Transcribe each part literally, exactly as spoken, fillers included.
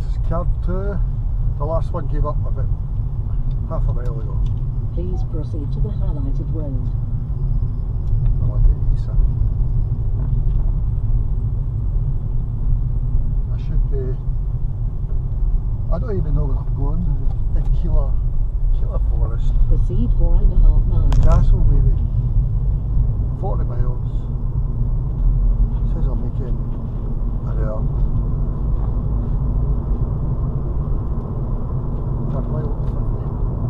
this is card two. The last one gave up about half a mile ago. Please proceed to the highlighted road. Oh, I did Isa. I should be. I don't even know where I'm going. In Keeler, Keeler Forest. Proceed four and a half miles. Castle, maybe. forty miles. Says I'm making an hour. Third mile, fifty.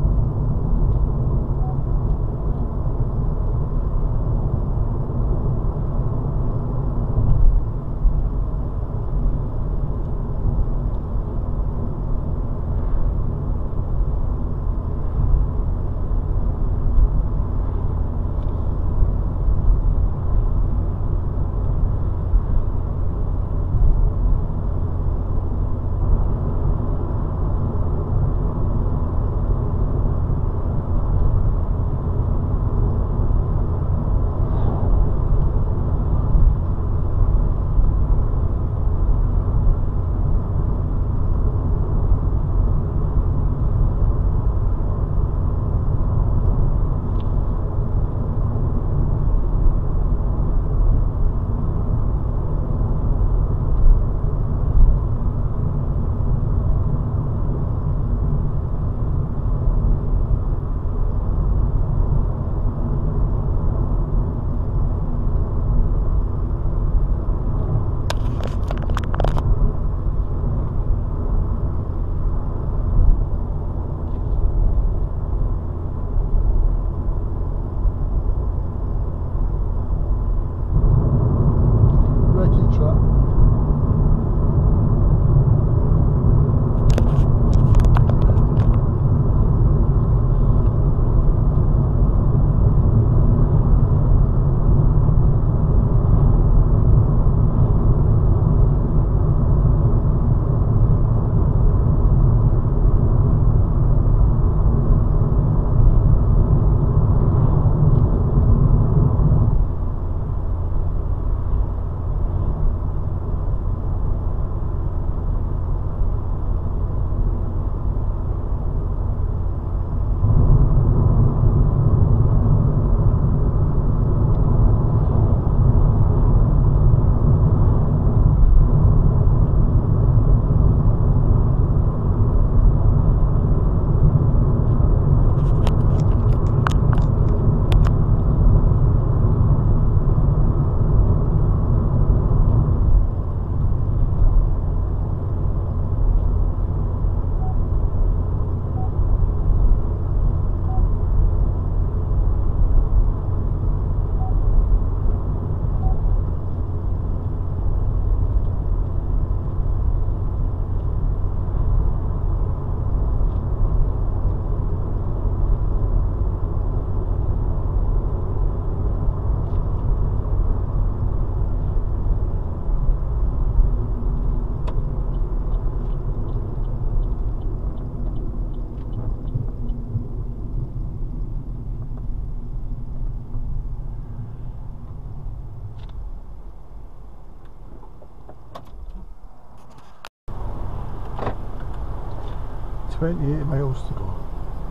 twenty-eight miles to go.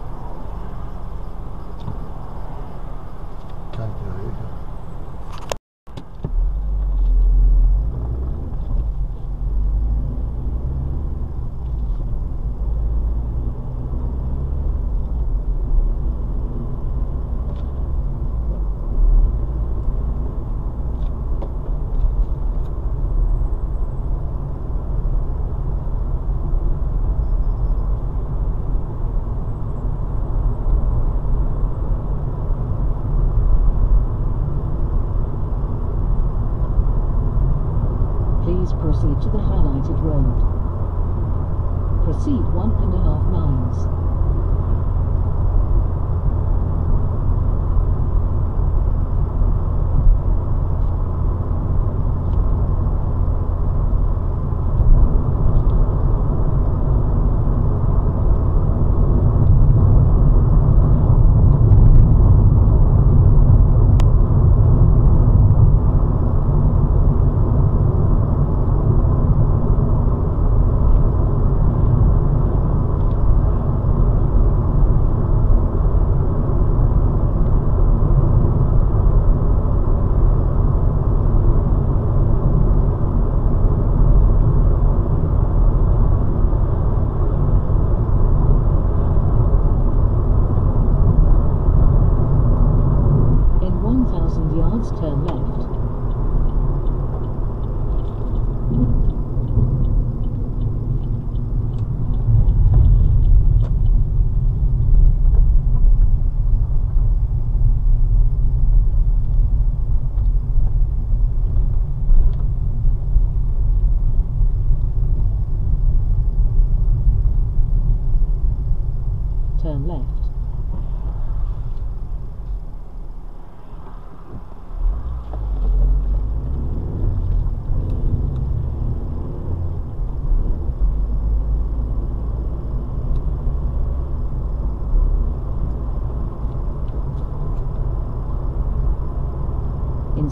Can't get out here. Proceed to the highlighted road. Proceed one and a half miles.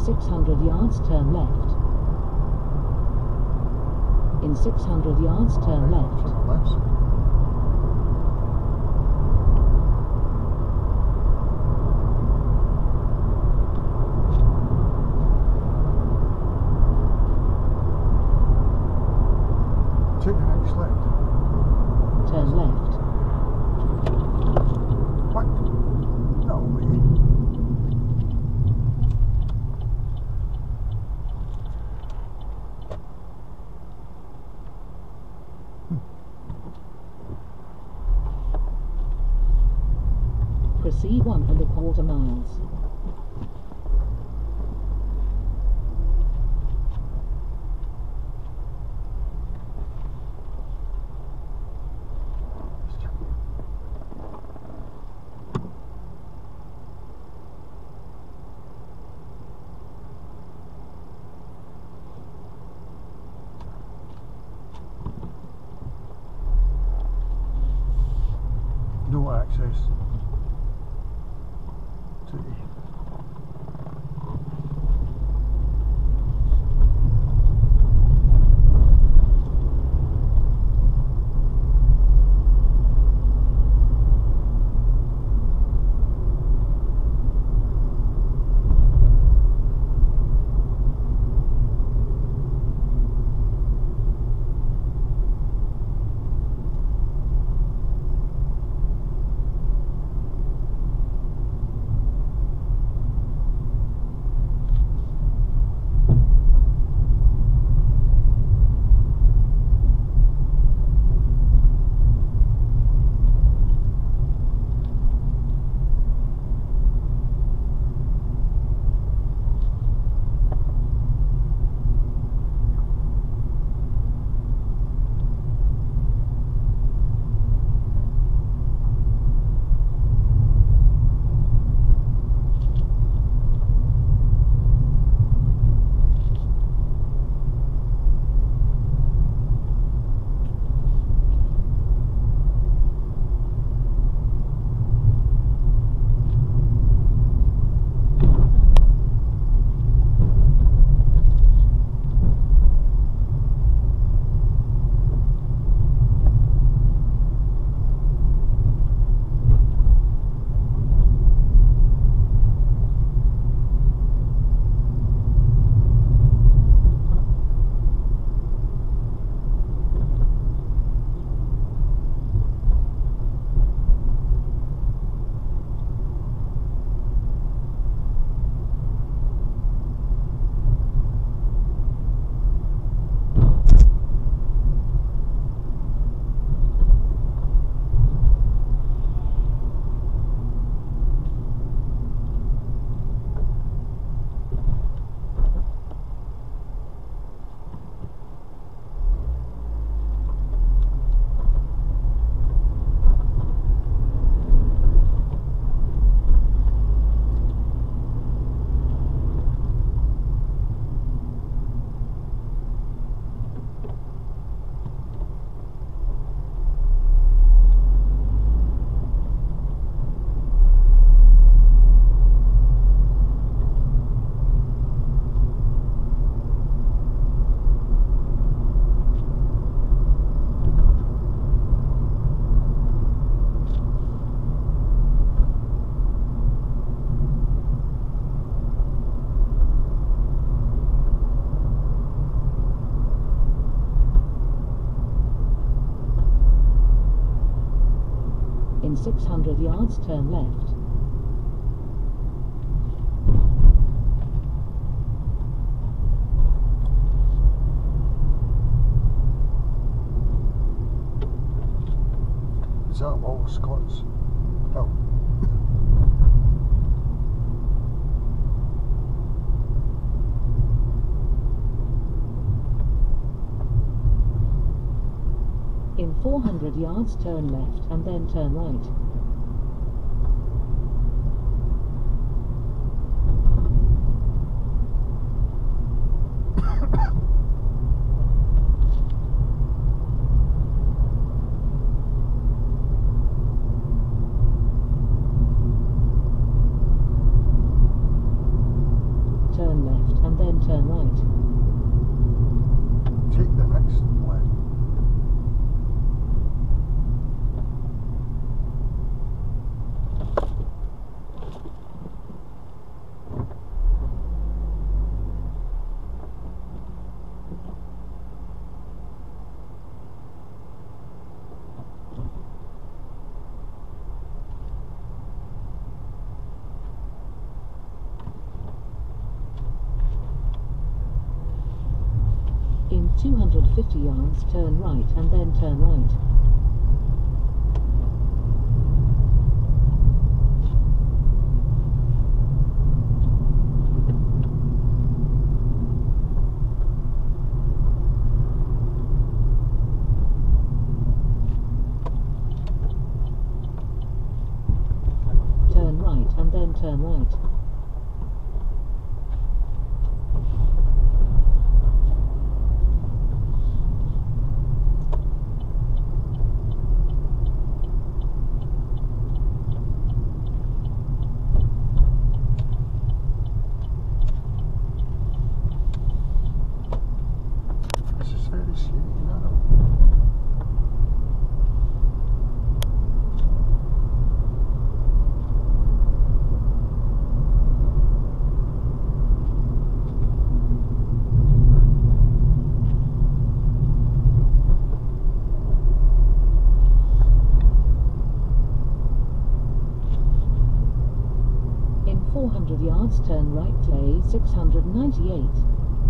six hundred yards, turn left. In six hundred yards, turn left. Turn left. Take the next left. Turn left. What? No way. Proceed one and a quarter miles. No access to the In six hundred yards, turn left. Is that all Scots Hill? In four hundred yards, turn left and then turn right. Turn left. two hundred fifty yards, turn right and then turn right. Turn right and then turn right. This is very scary, you know. In four hundred yards, turn right to A six hundred ninety-eight.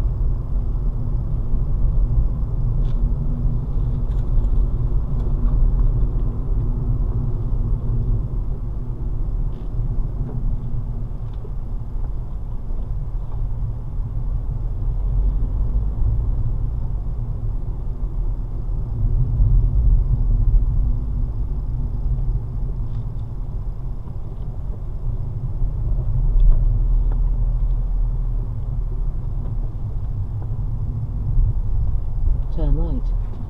Turn right.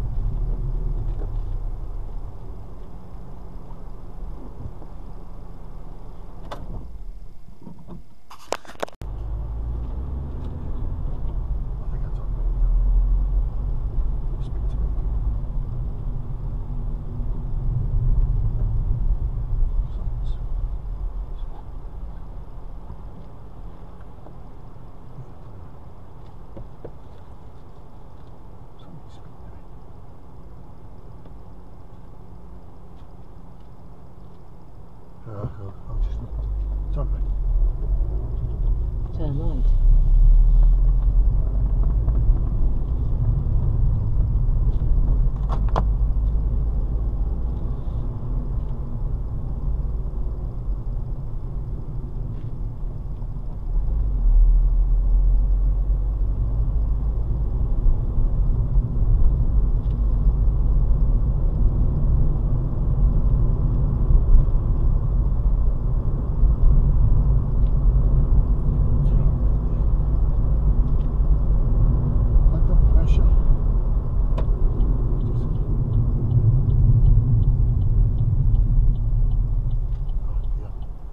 I think that's on me. Speak to me. Somebody speak to me. Uh, I'll, I'll just turn right. Turn right. Under pressure. Oh dear.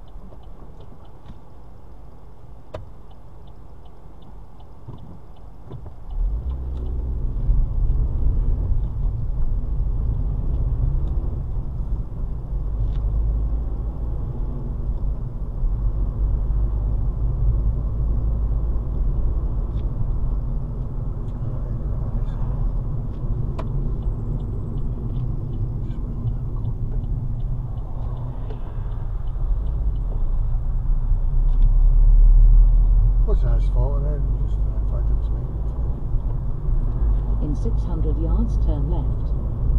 Wasn't his fault, and then just uh, tried to explain it. In six hundred yards, turn left.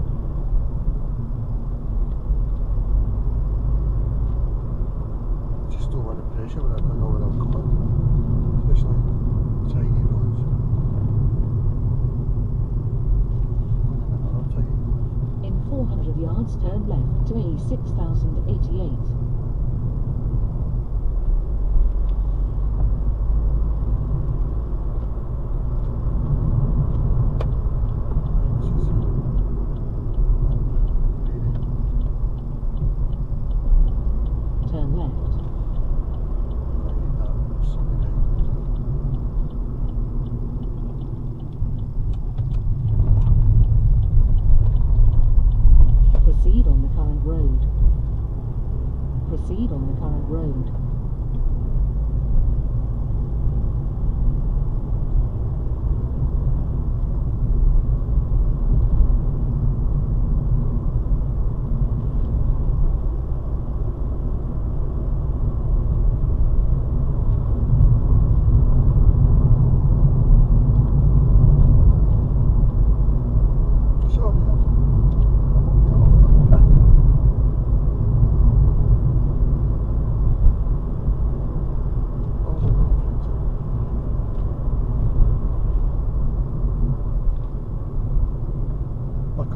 I just don't want the pressure when I don't know where I'm going, especially tiny roads. Going in another tiny road. In four hundred yards, turn left to A six thousand eighty-eight. Turn left. Proceed on the current road. Proceed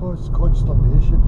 cause consternation.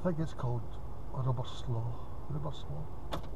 think it's called a rubber slaw. Rubber slaw.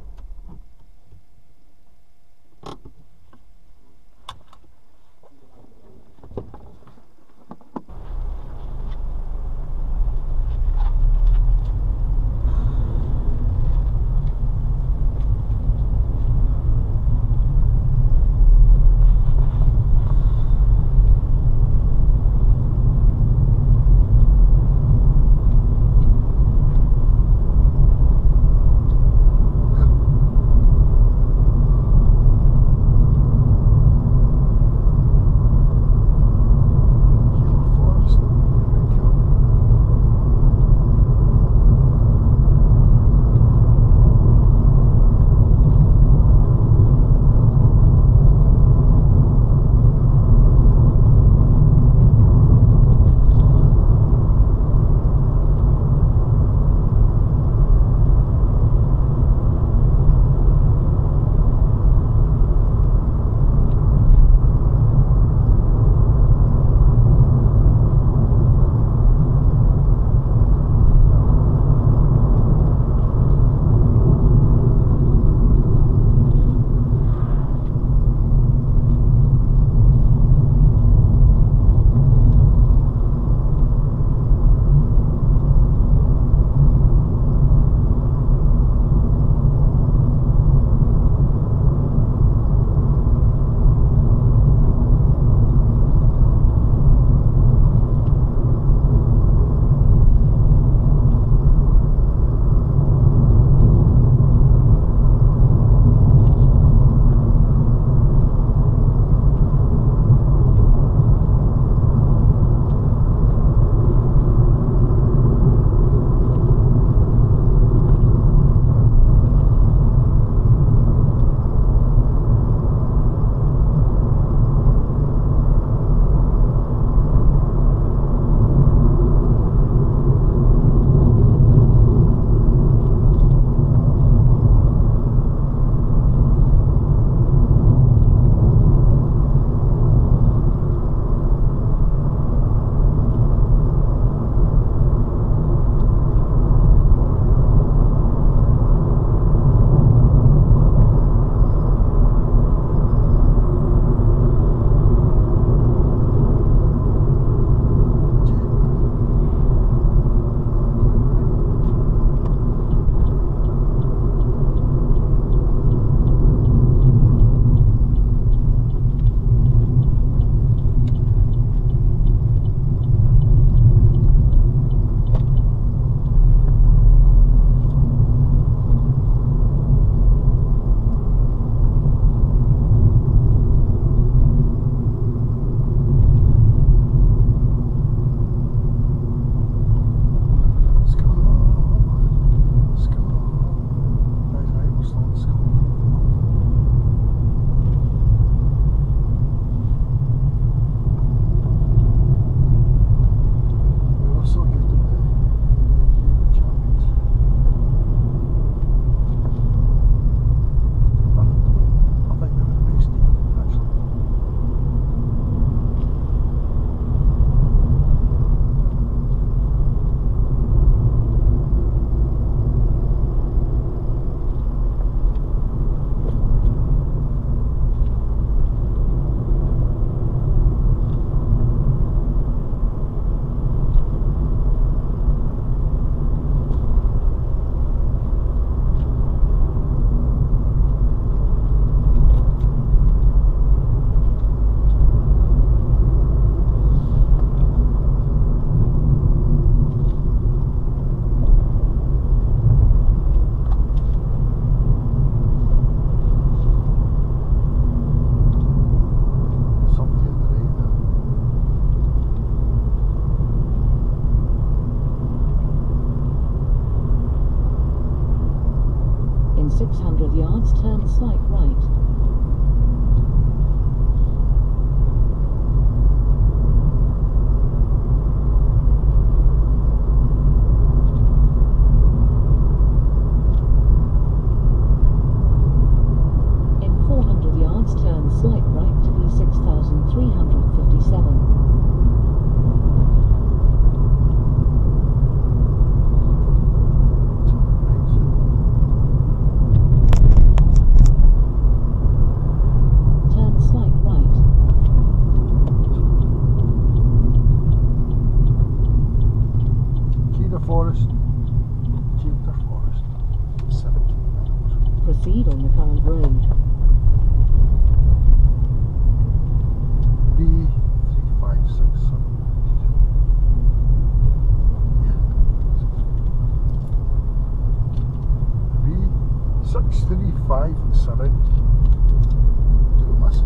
six hundred yards, turn slight right. Slight right to be six thousand three hundred fifty-seven. Chapter Forest, seventeen miles. Proceed on the current road. B three five six seven. Yeah. B six three five seven. Do this.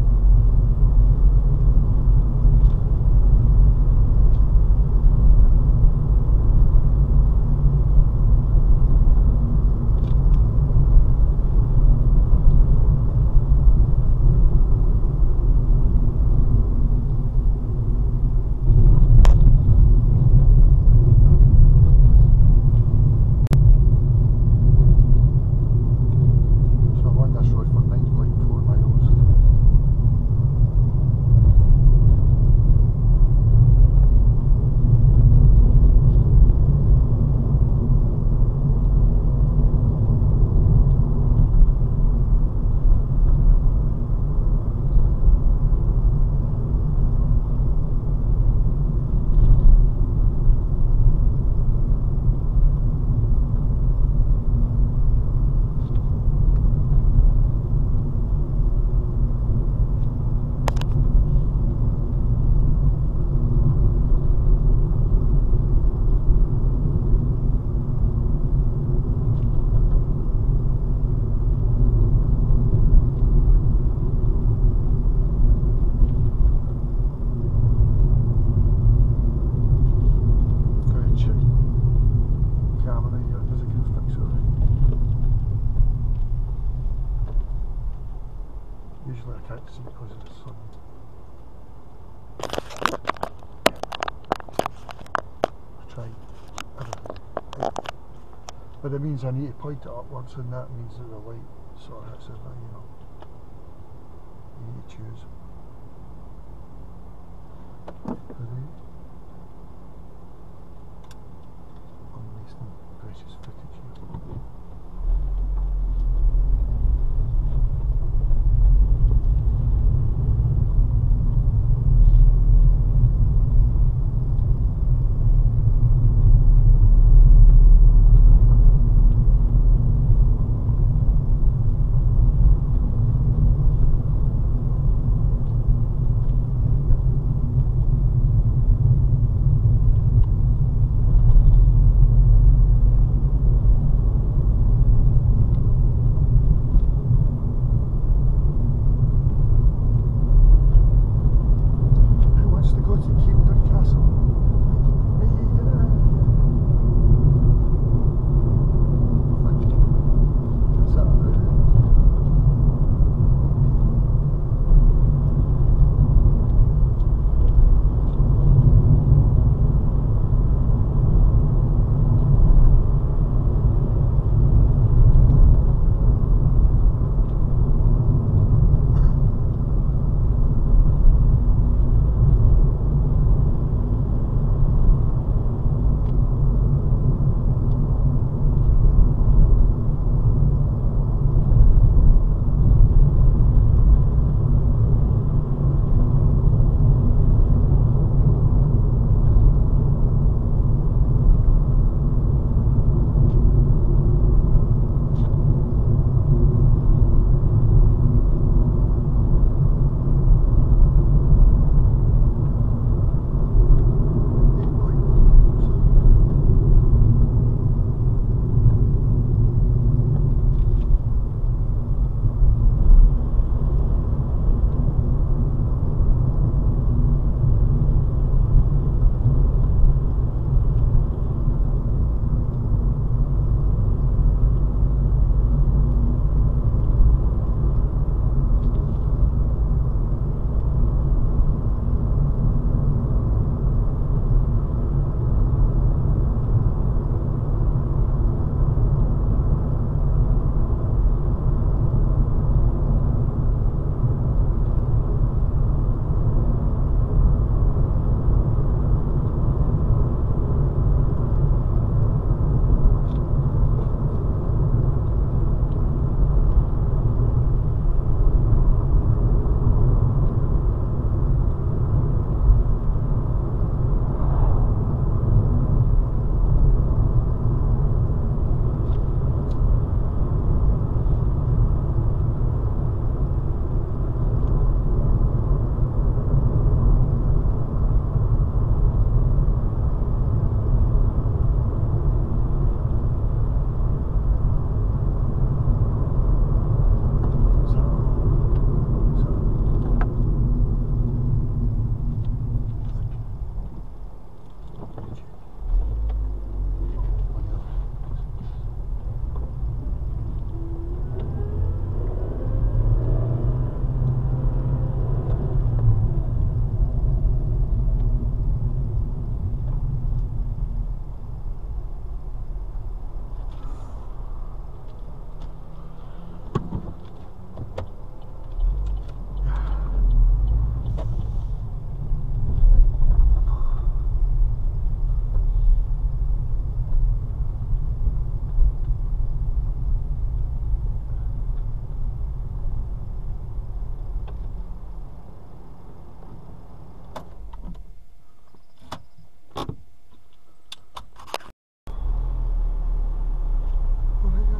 Usually I can't see because of the sun. I'll try. But it means I need to point it upwards, and that means that the light sort of hits it, you know. You need to choose. Ready? I'm wasting precious footage here.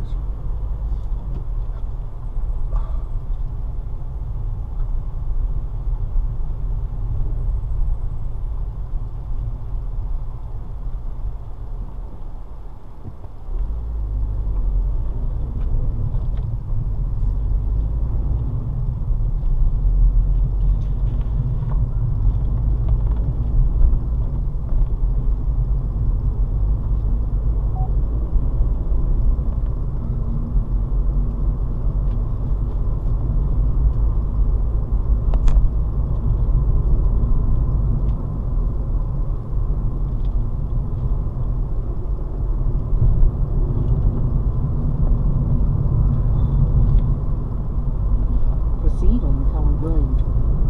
Proceed on the current road.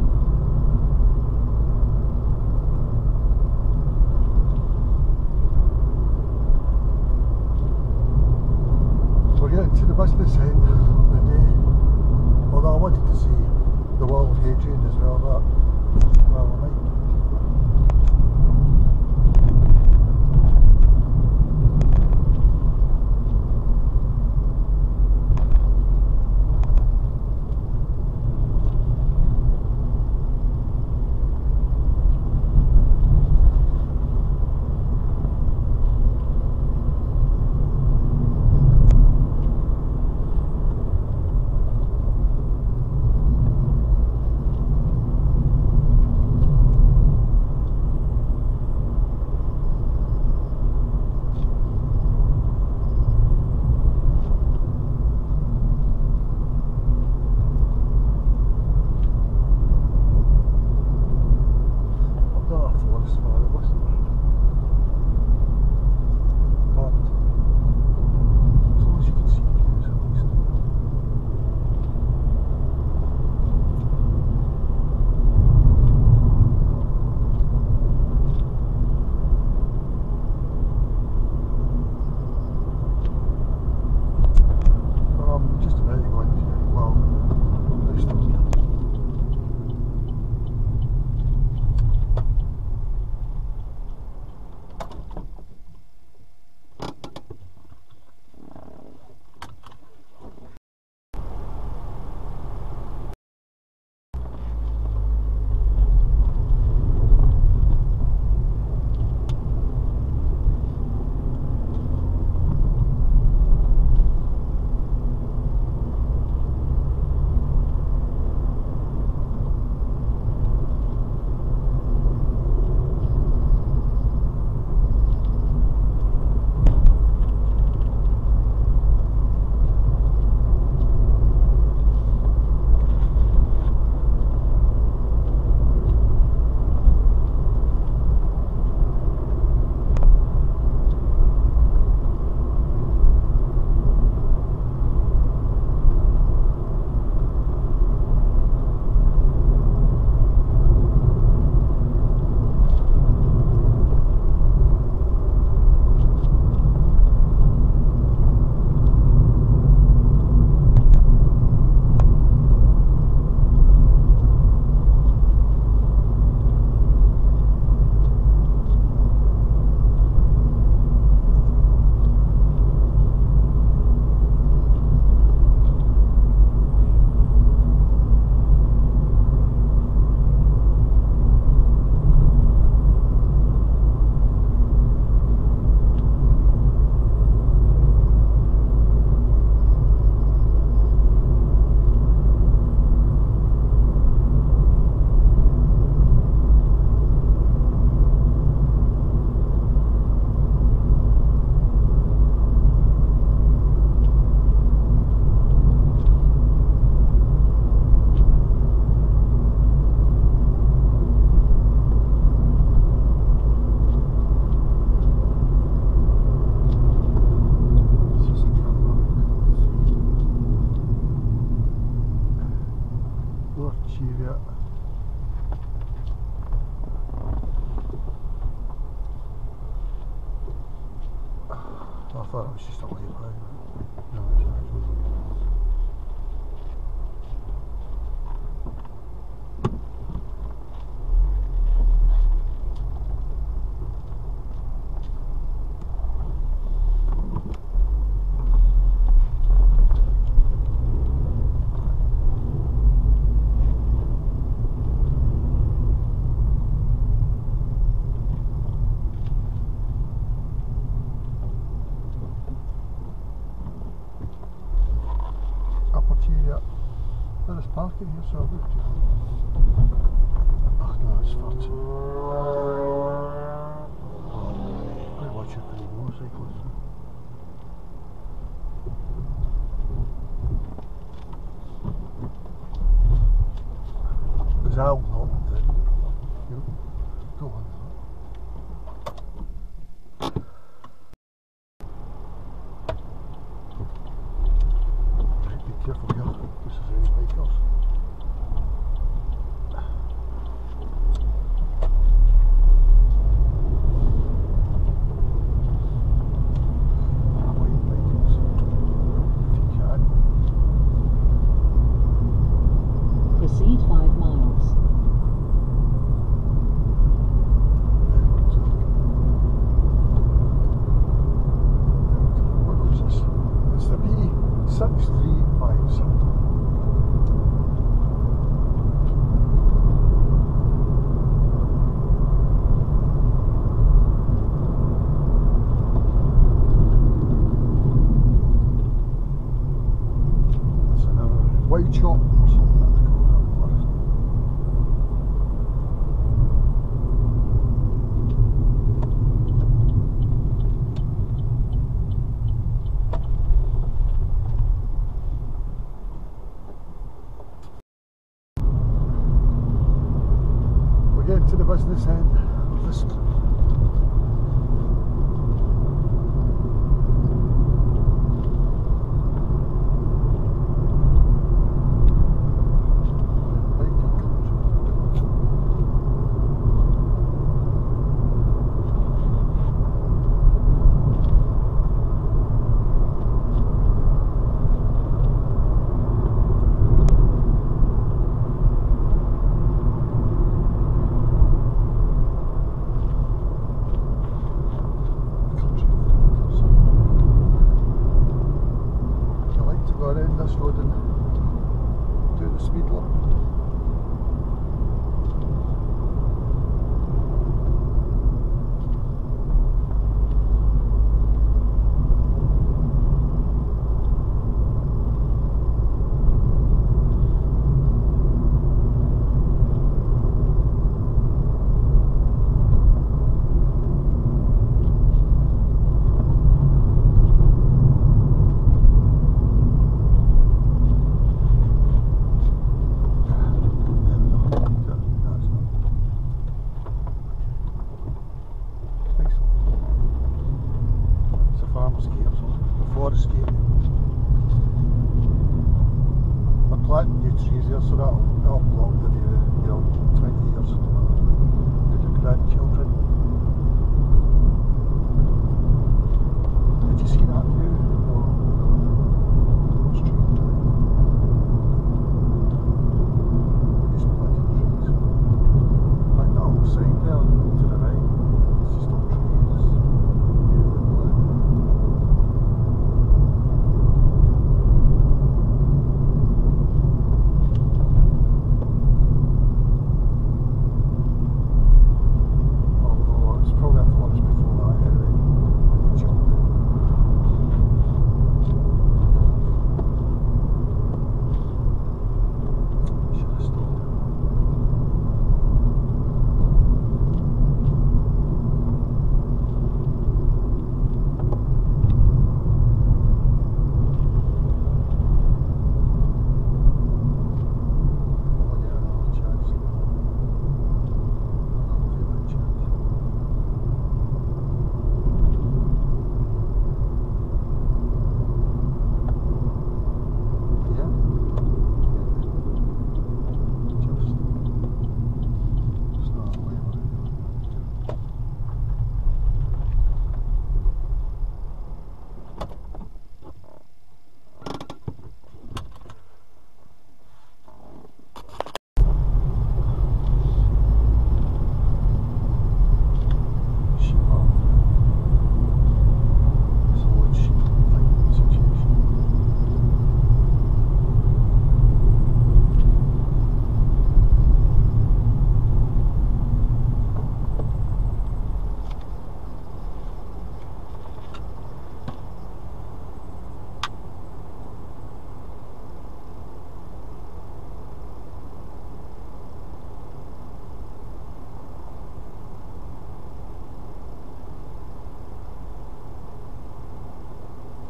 We're getting to the business end of the day, although I wanted to see the wall of Hadrian as well, but well, I might. I thought it was just a way by. No, it's actually. Yeah. There is parking here, so I would do. Ach no, it's far too. Oh, I'm watching for the motorcyclists. Because I'll not do. You don't want that. Careful here, this is any bikers. White bikers, if you can. Proceed five miles. What was this? It's the B six three five seven. That's another white shop or something that they call that forest. Getting to the business end of this trip. This road and do the speed limit. Forest gate. They're planting new trees here, so that'll, that'll block the view, you know, twenty years for your grandchildren. Did you see that view? No, no, street. These planted trees. In fact, that whole side there to the right, it's just all trees.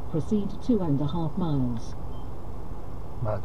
Proceed two and a half miles. Mad.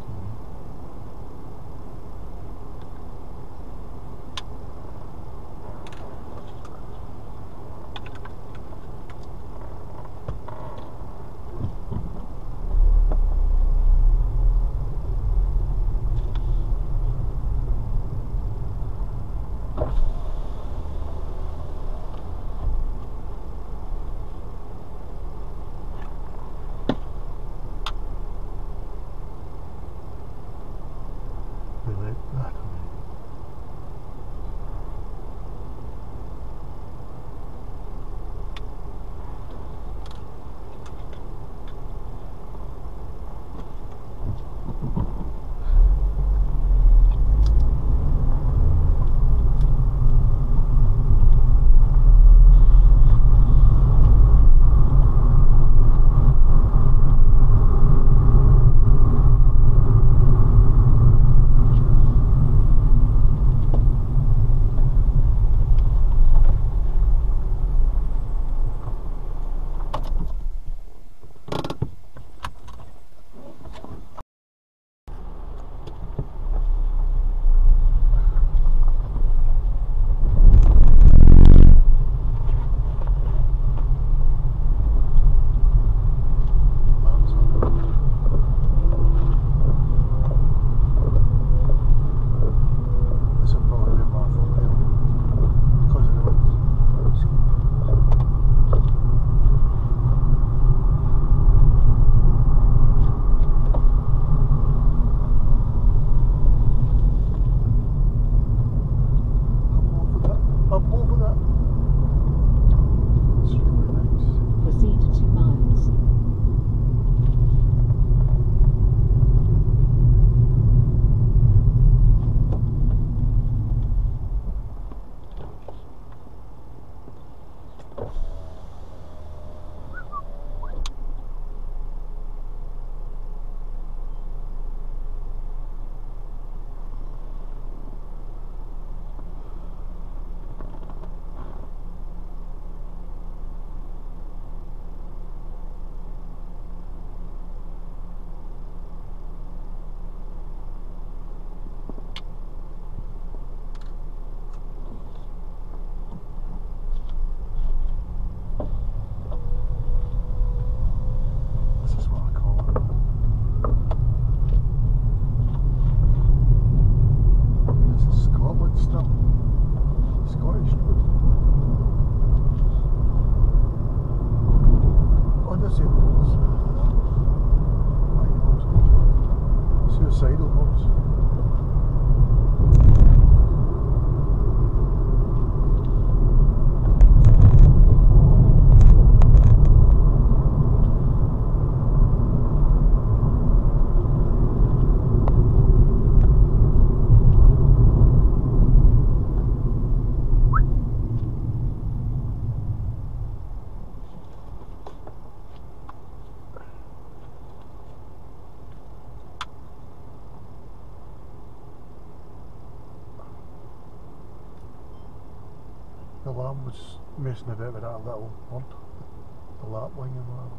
The lamb was messing about with that little bird, the lapwing and whatever.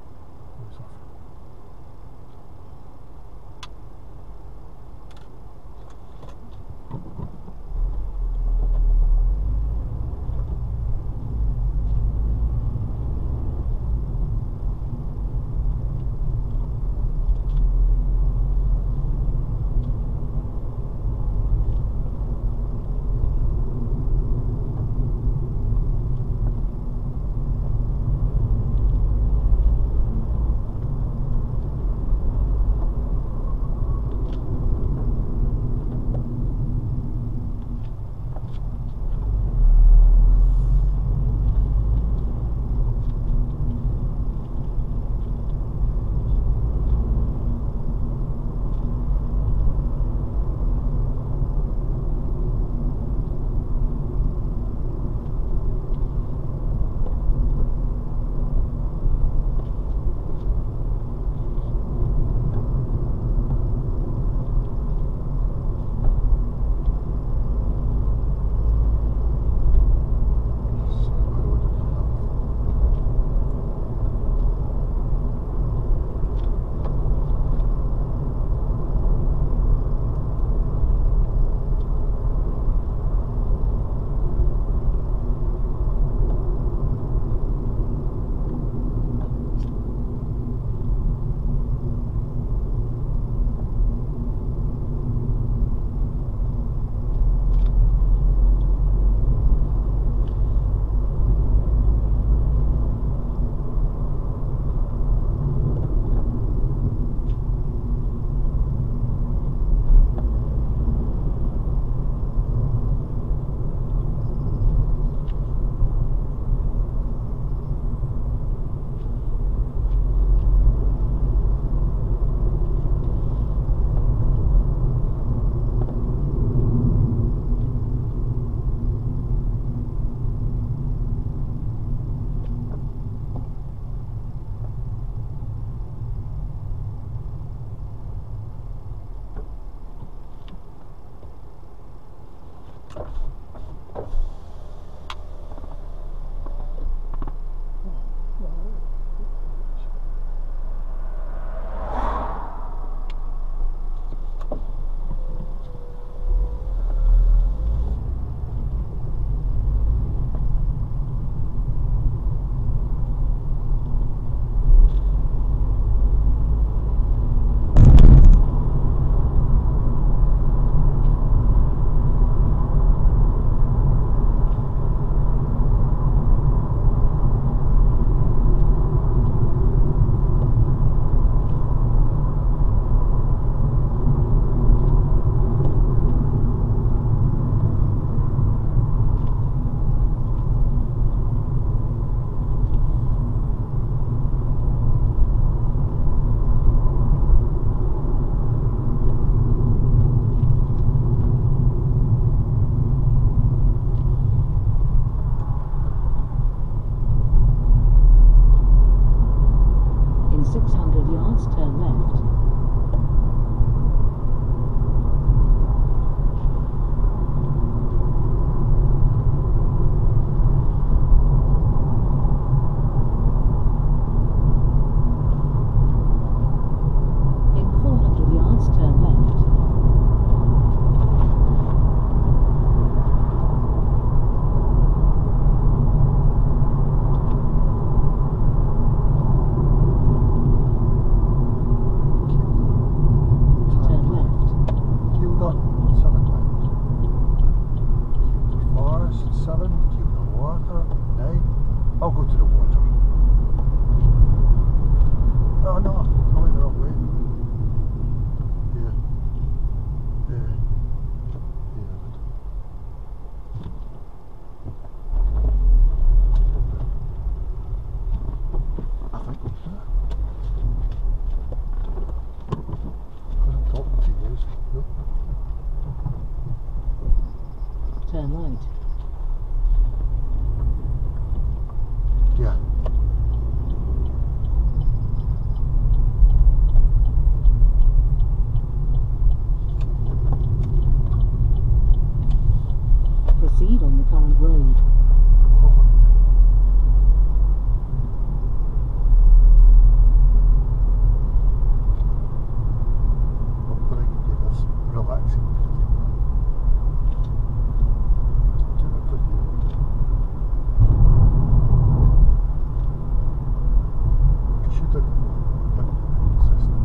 It was off. six hundred yards, turn left. I'll go to the water. Oh no, I went the wrong way. Yeah. Yeah. Yeah, but I think yeah. I'm talking to you, so no. Turn right. Yeah. Proceed on the current road. Oh. I'm going to get this relaxing. Do it for you. Should have done the system.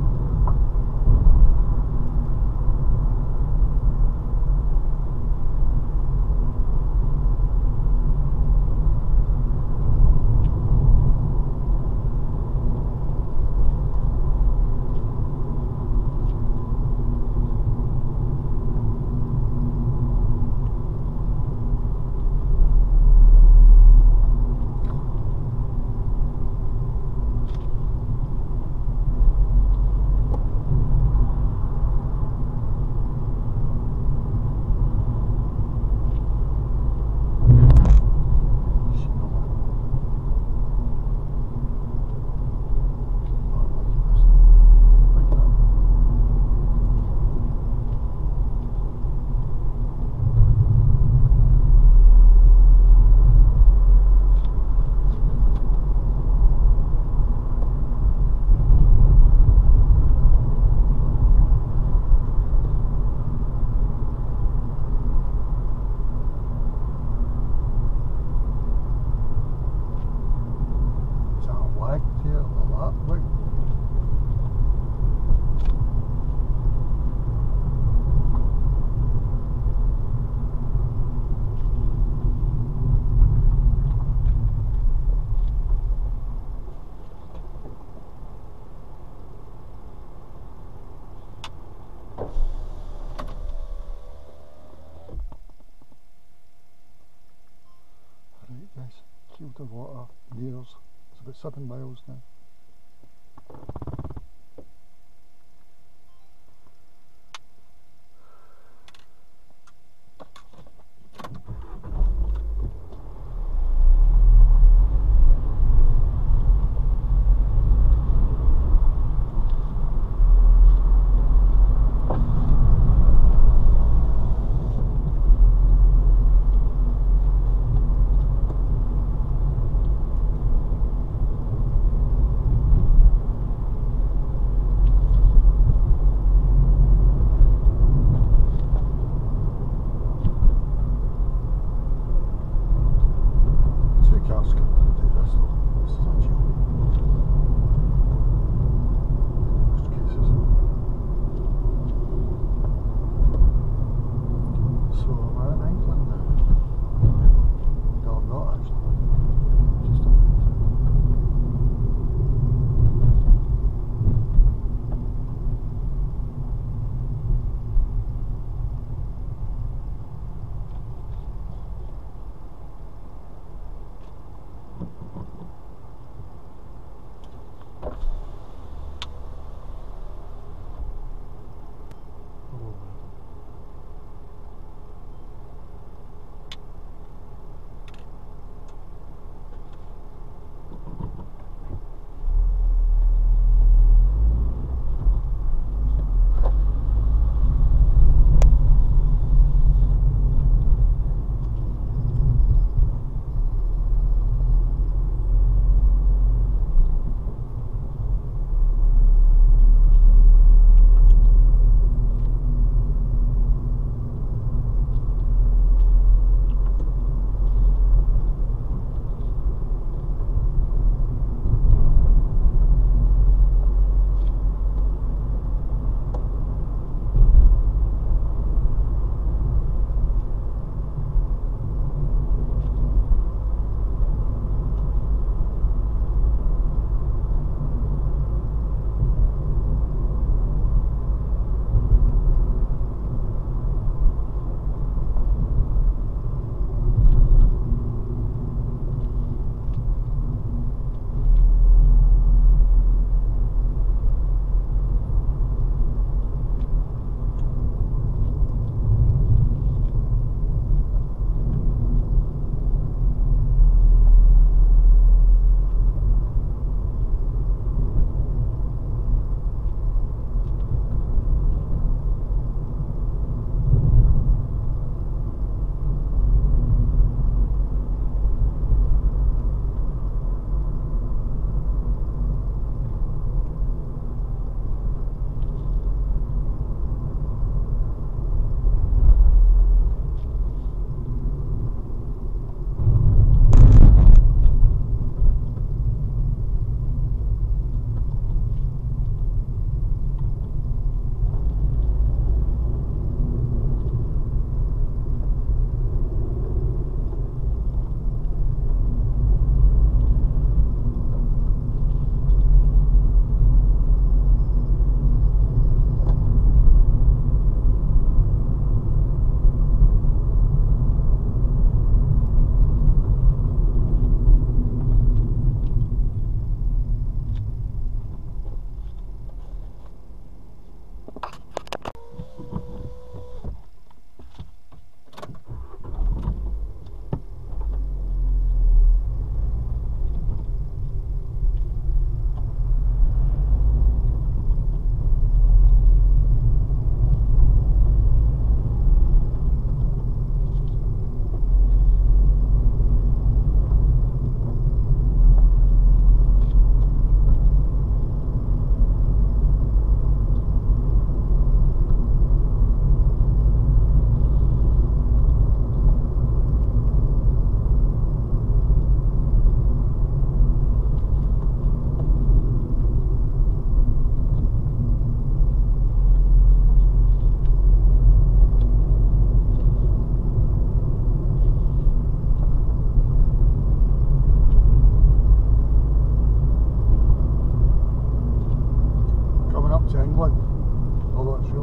Right guys, Jul to water, years, it's about seven miles now.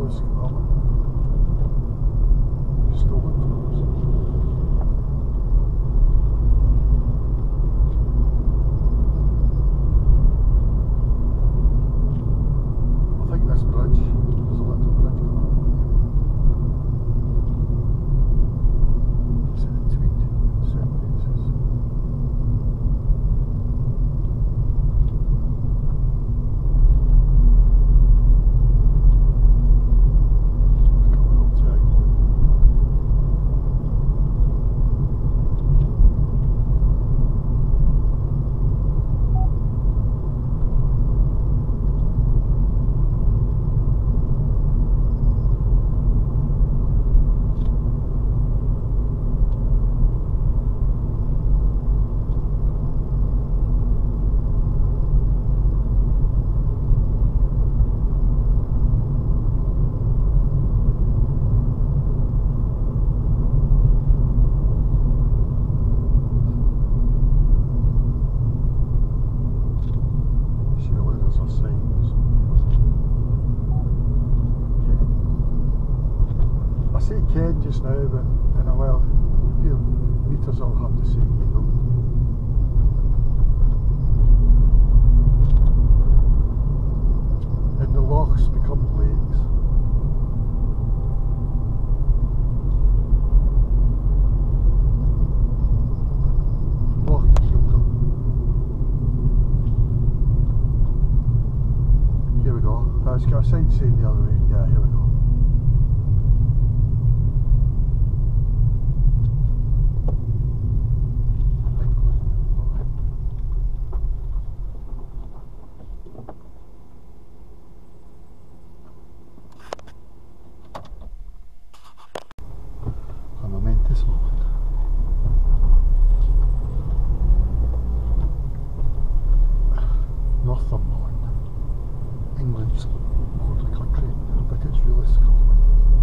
Surely Scotland. Stolen from us. I think this bridge, there's a little bridge going on. Is it a tweet? Certain places. I say Ken just now, but in a while, a few metres I'll have to say you know. And the lochs become lakes. Loch Kielder. Here we go. That's got a sign saying the other way. Yeah, here we go. A momentous moment. Northumberland, England's border country, but it's really Scotland.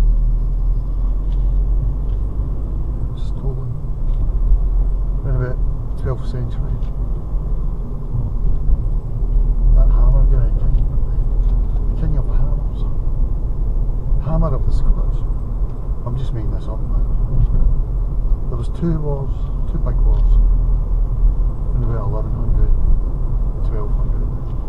It was stolen in about twelfth century. That hammer guy, the king of the hammers, hammer of the Scots. I'm just making this up. There was two wars, two big wars, in about eleven hundred, twelve hundred.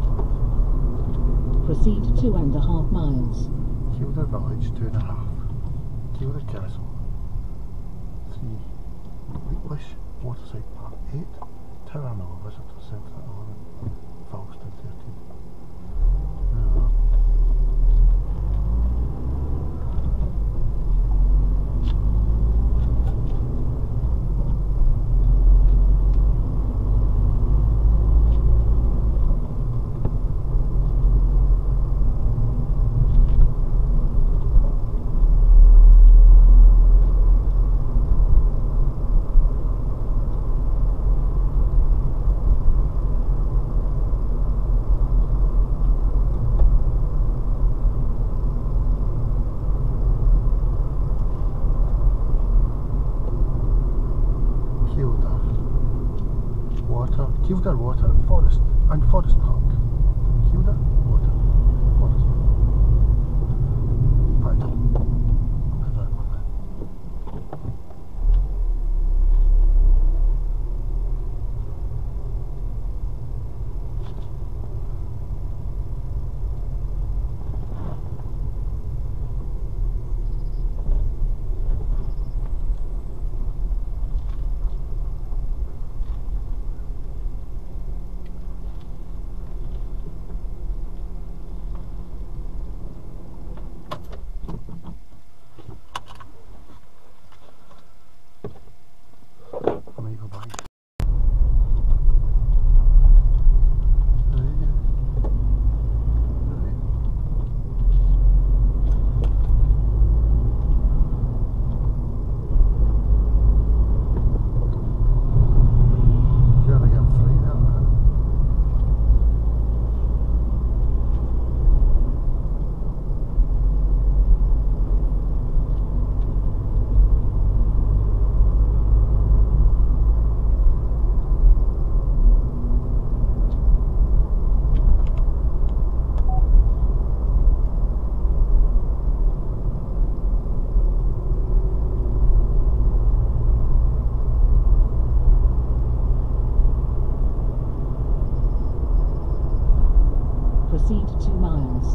Proceed two and a half miles. Kielder village, two and a half. Kielder castle, three. Wheatlish, Waterside Park, eight. Tower Mill, visitor centre, eleven. Falston, thirteen. Yeah. Kielder Water, Forest, and Forest Park. Kielder Water, Forest Park. Right. Put that one there. proceed two miles.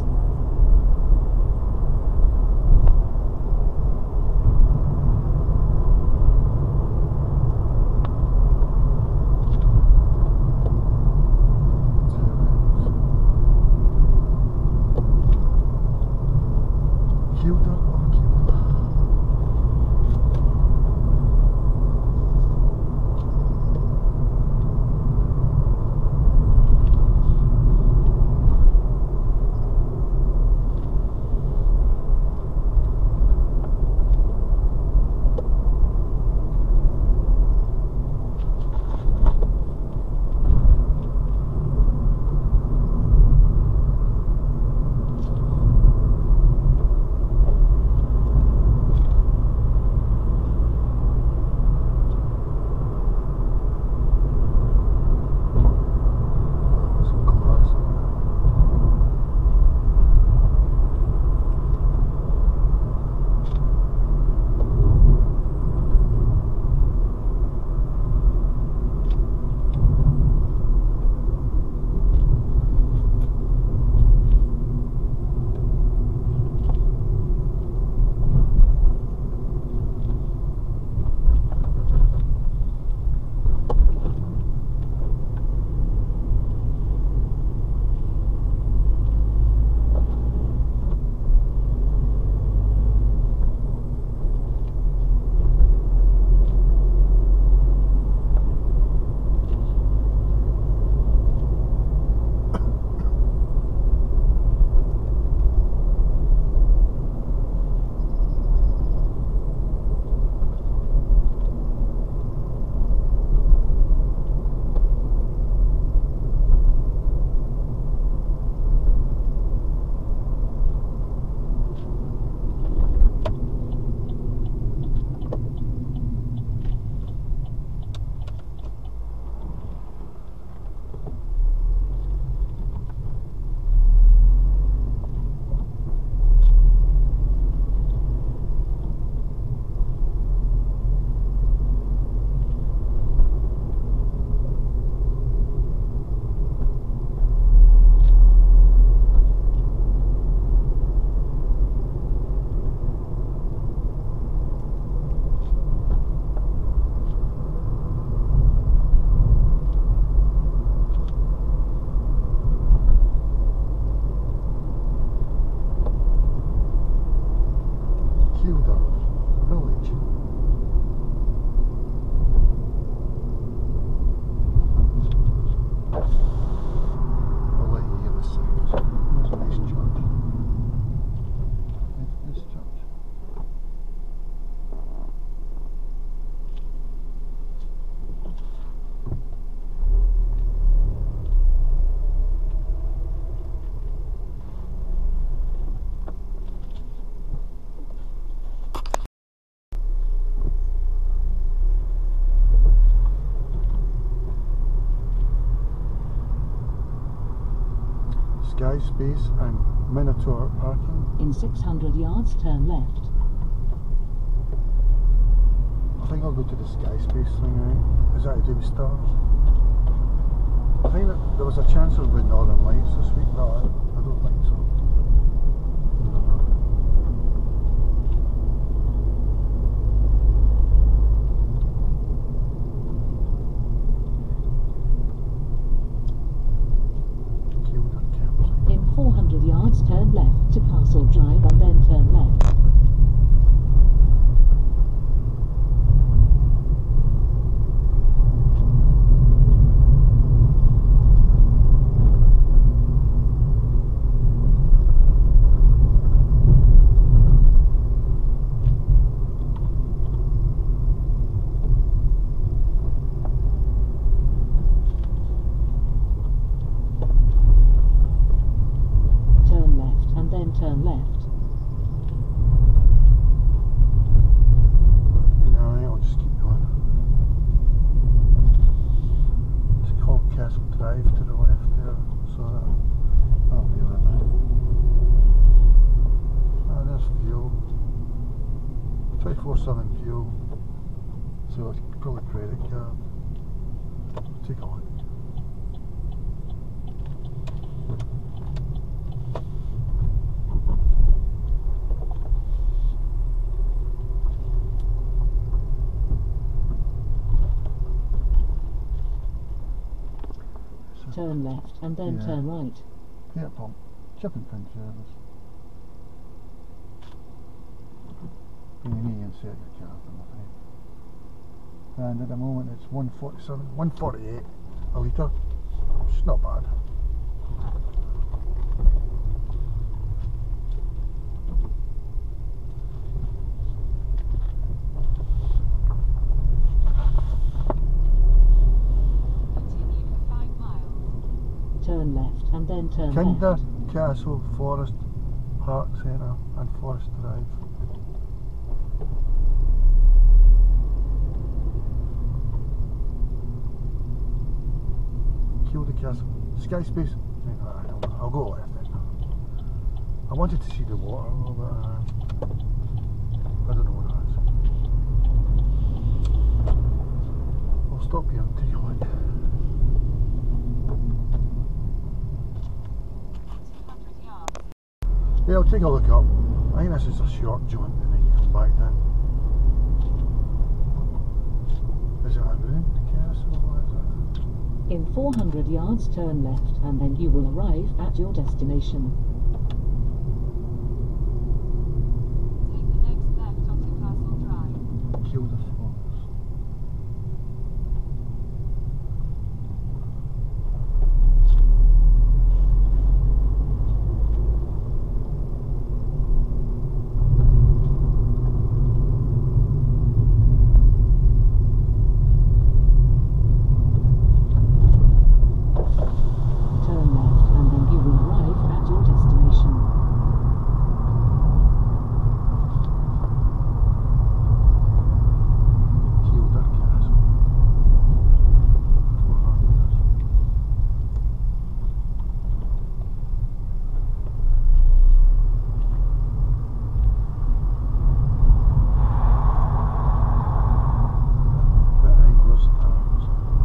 Sky Space and Minotaur parking. In six hundred yards, turn left. I think I'll go to the Sky Space thing, right? Is that to do with stars? I think that there was a chance of the Northern Lights this week, but I, I don't think so. four hundred yards, turn left to Castle Drive and then turn left. Turn left. No, I'll just keep going. It's called Castle Drive to the left there, so that, that'll be alright. Ah, there's fuel. twenty-four seven fuel. So it's probably credit card. Take a look. Turn left and then Yeah. turn right. Peter pump, chip and pin service. You need to insert your card, I'm afraid. And at the moment it's one forty-seven, one forty-eight a litre. It's not bad. Turn left and then turn Kinder, left. Castle, Forest, Park Centre and Forest Drive. Kill the Castle. Sky Space. Right, I'll, I'll go left then. I wanted to see the water, but uh, I don't know what that is. I'll stop here and take a look. Yeah, I'll take a look up. I think this is a short jaunt and then you come back down. Is it around the castle? What is it? In four hundred yards, turn left and then you will arrive at your destination. Take the next left onto Castle Drive. Kill the forest. Turn left and then you will arrive at your destination. Kill the castle. four hundred. The Angler's Arms.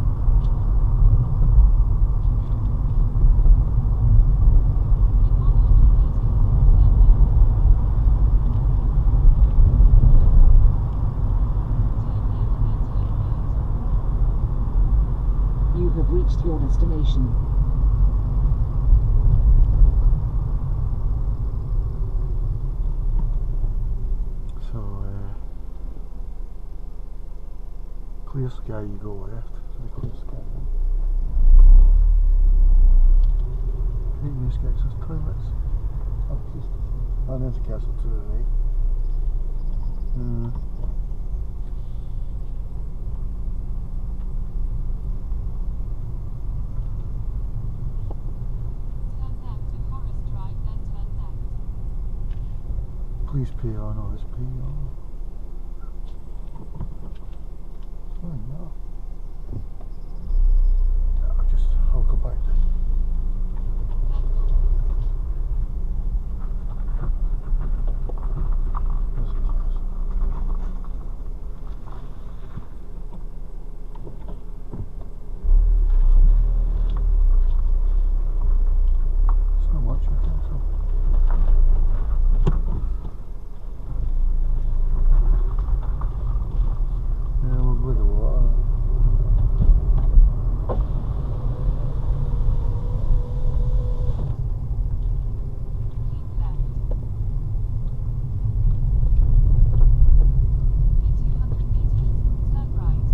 You have reached your destination. So, uh, clear sky, you go left. So the clear sky. Great new skies, there's toilets. Oh, just, oh, there's a castle to the right. Uh, Turn left to Forest Drive, then turn left. please pay on, oh, it's pay on. Oh, no. Yeah, I'll just, I'll go back then. There's a castle. It's not much of a castle. Yeah, we'll go with the water. Keep left. In two hundred meters, turn right.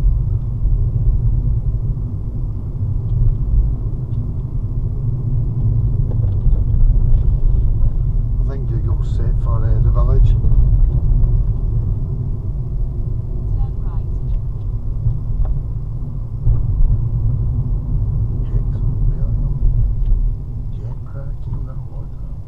I think Google's set for uh, the village. Turn right. Hicks, Belgium, Jet Prague, you know what?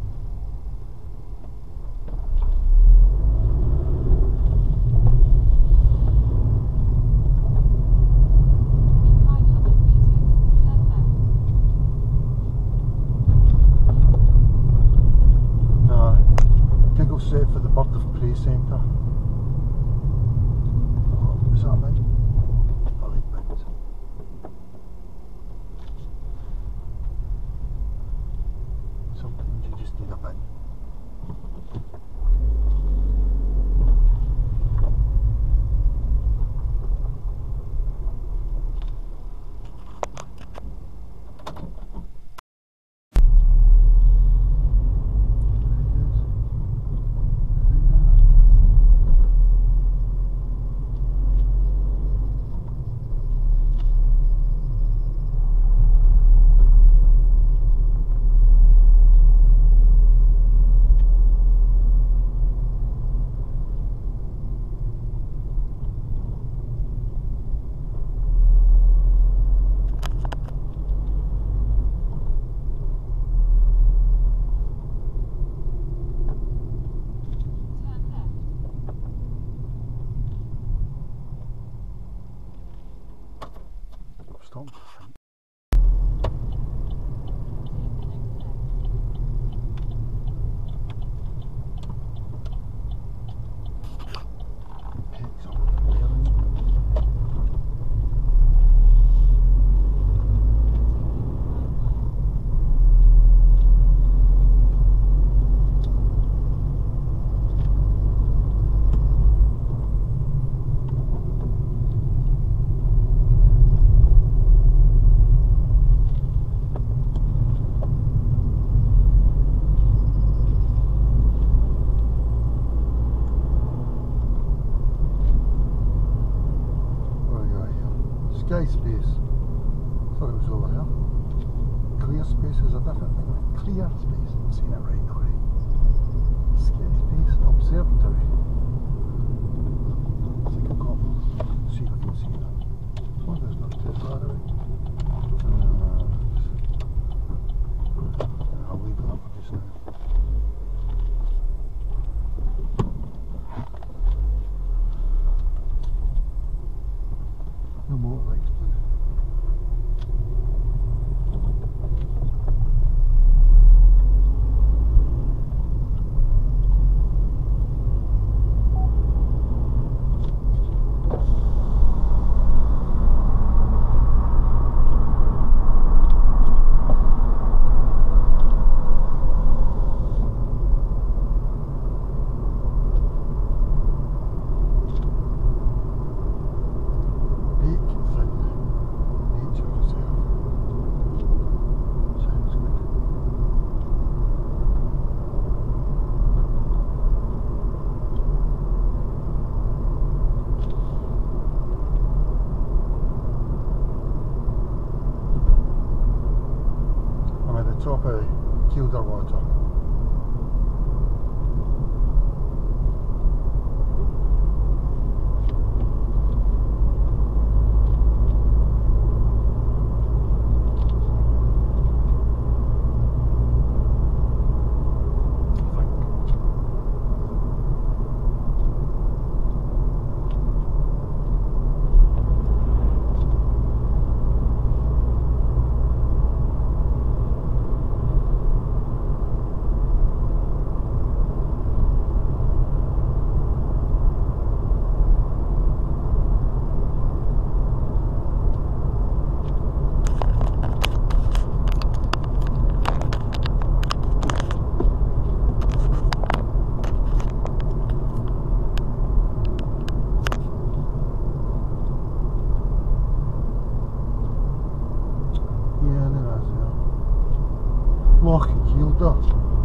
In five hundred meters, turn left. No, Google's set for the Bird of Prey Centre. Oh, is that a bin? I like bins. Sometimes you just need a bin. space is a different thing. Like clear space, I'm seeing it right away. Scary space, observatory. I think I've got, see if I can see that. As long as it's not too far away. Uh, I'll leave that for just now. No motorbikes, please. Top of Kilder water. Loch Kilder.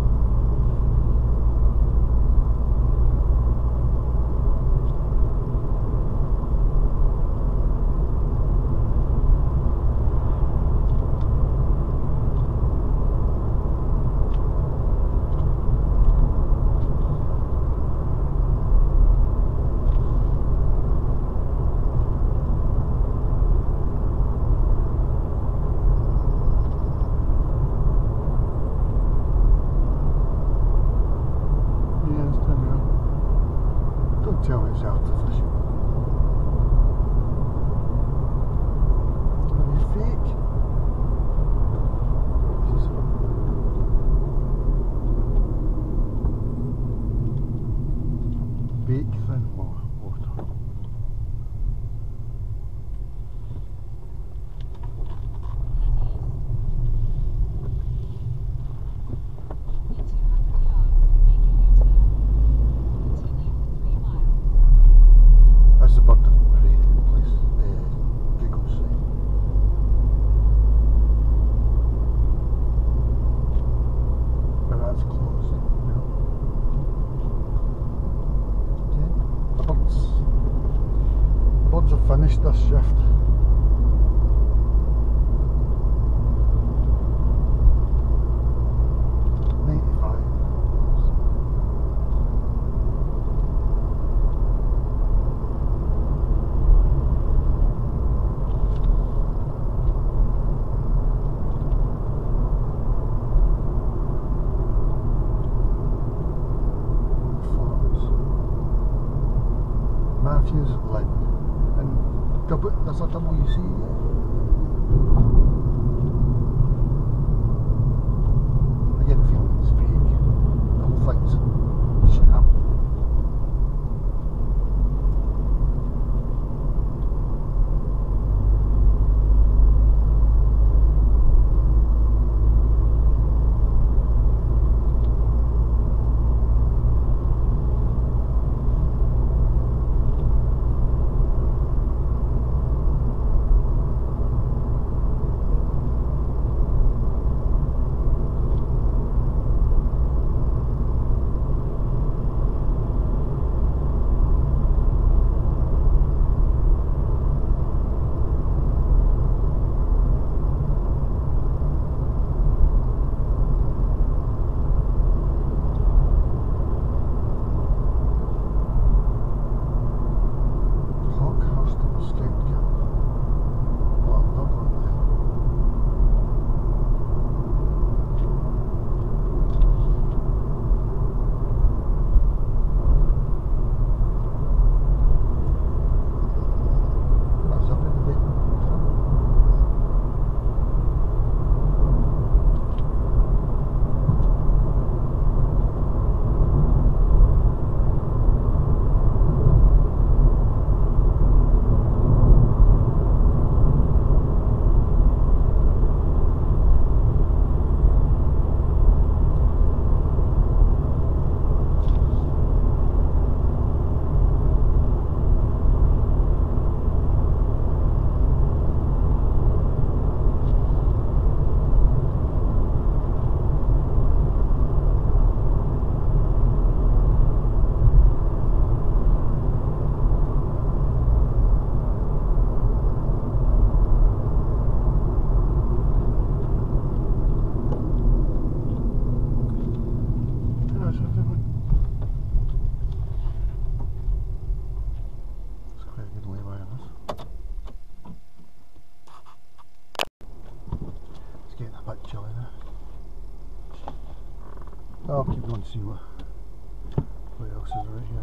Tell me it's artificial. Are they fake? This is bake thin water. Birds have finished this shift. ninety-five. Matthews Lynn. And double, there's a double you see. I get the feeling it's fake. The whole thing's sham. I'll keep going to see what, what else is right here.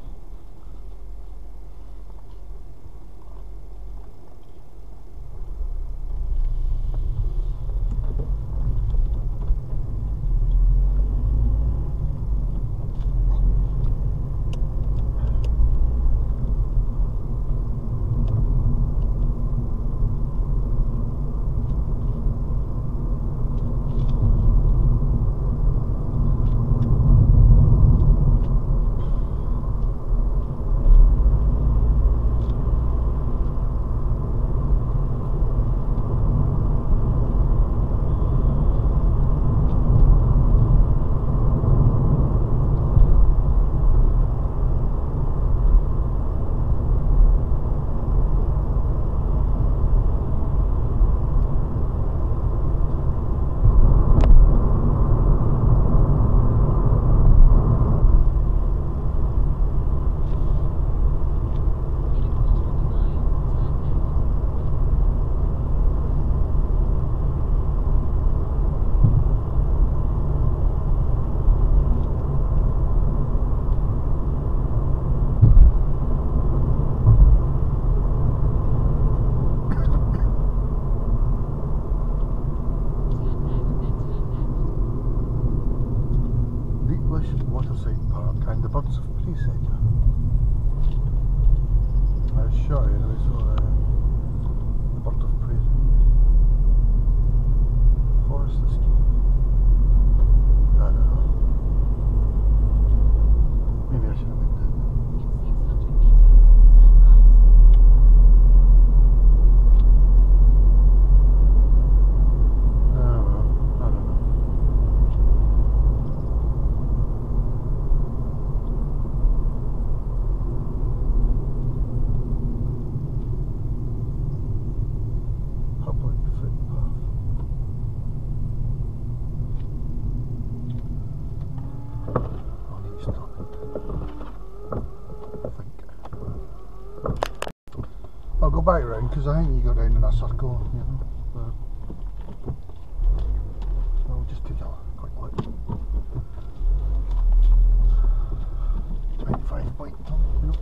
Waterside Park and the Birds of Prey Centre. I'll show you anyway, so uh, the Bird of Prey Forest Escape. I don't know. Maybe I should have went down there. In six hundred meters, turn right. Oh well, I don't know. Public footpath. I'll need to stop it. I think. I'll go back round because I think you go round in a circle, you know. But I'll just take a quick look. twenty-five point, you know.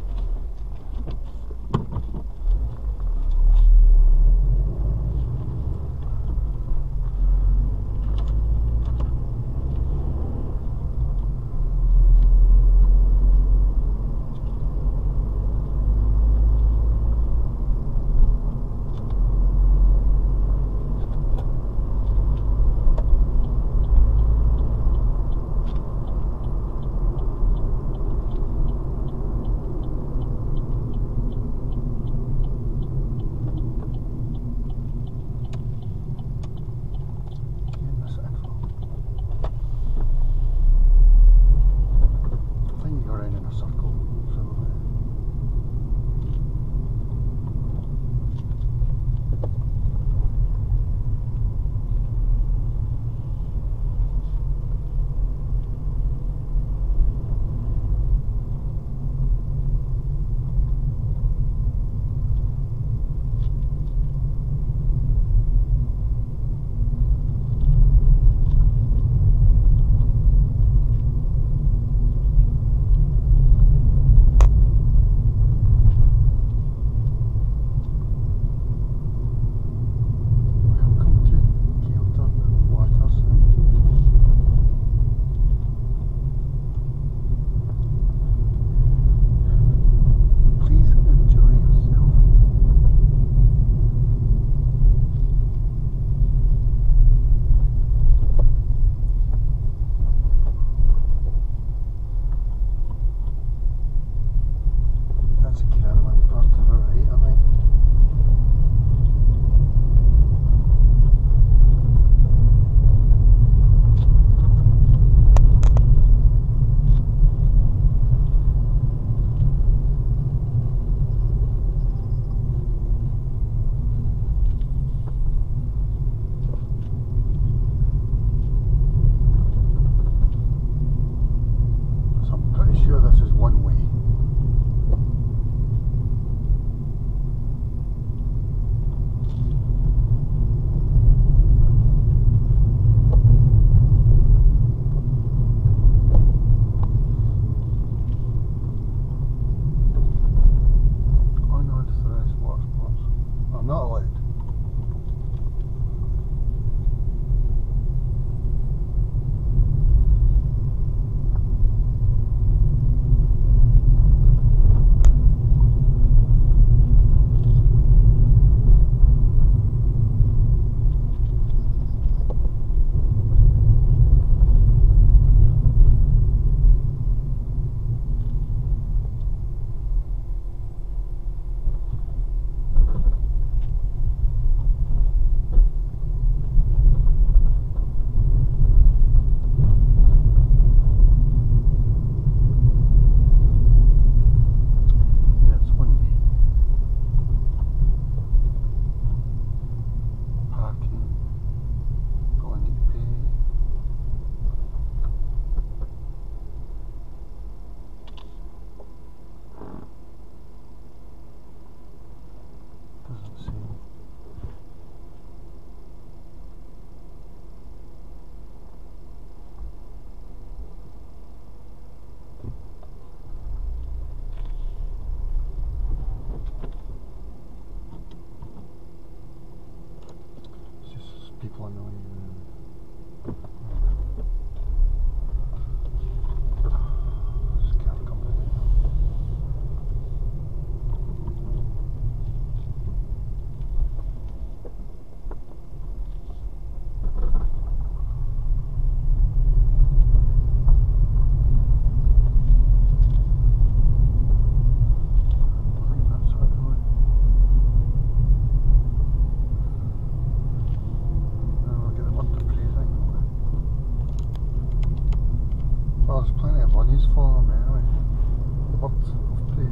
bunnies follow them anyway. The birds of prey.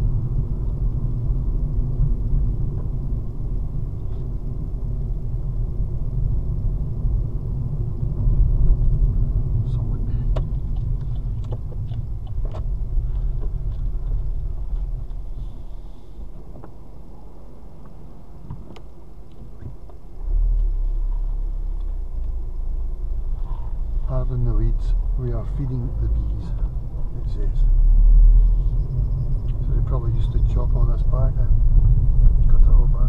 Pardon the weeds, we are feeding the bees, it says. So they probably used to chop all this back and cut it all back.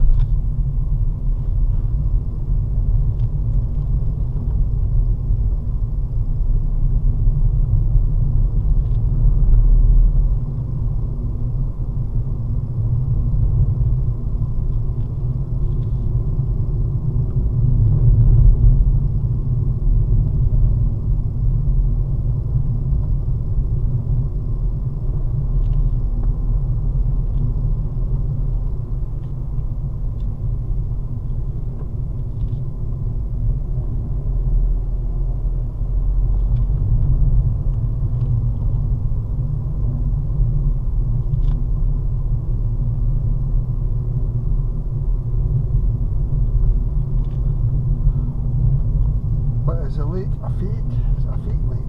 Is the lake a fake? Is it a fake lake?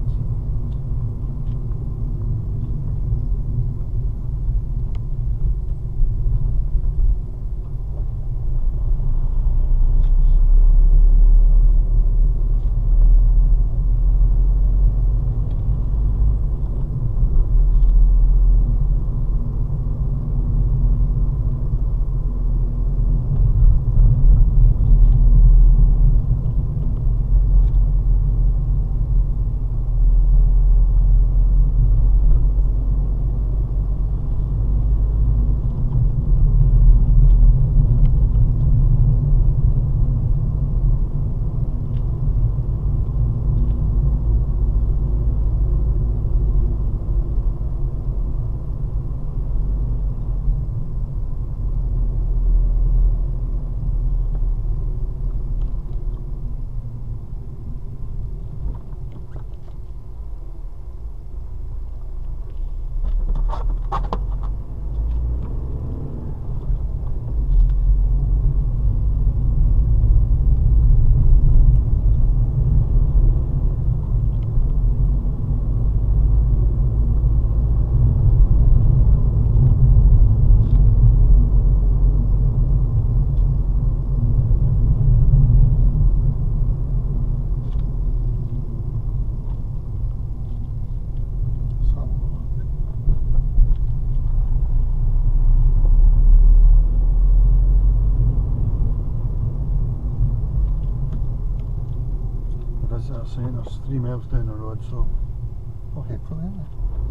They're saying there's three miles down the road, so I'll head for them.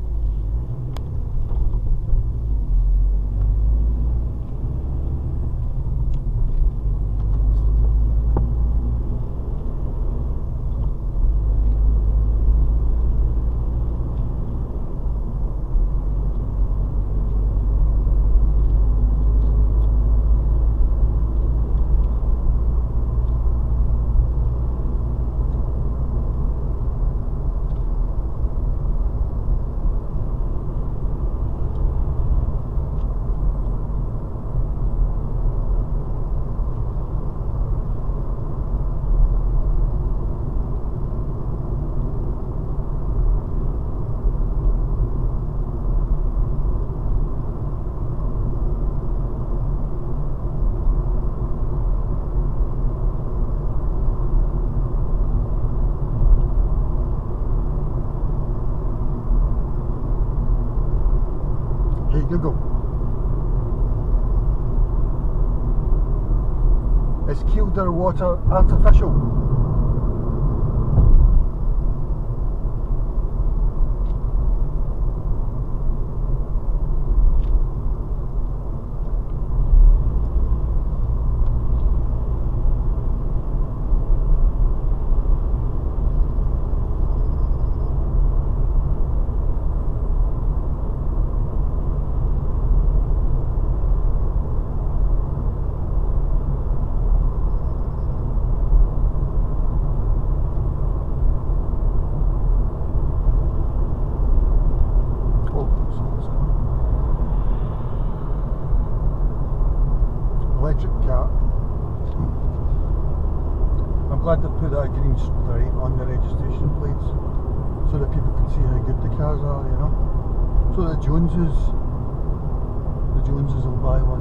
Hey Google, is Kielder water artificial? straight on the registration plates so that people can see how good the cars are, you know. So the Joneses, the Joneses will buy one.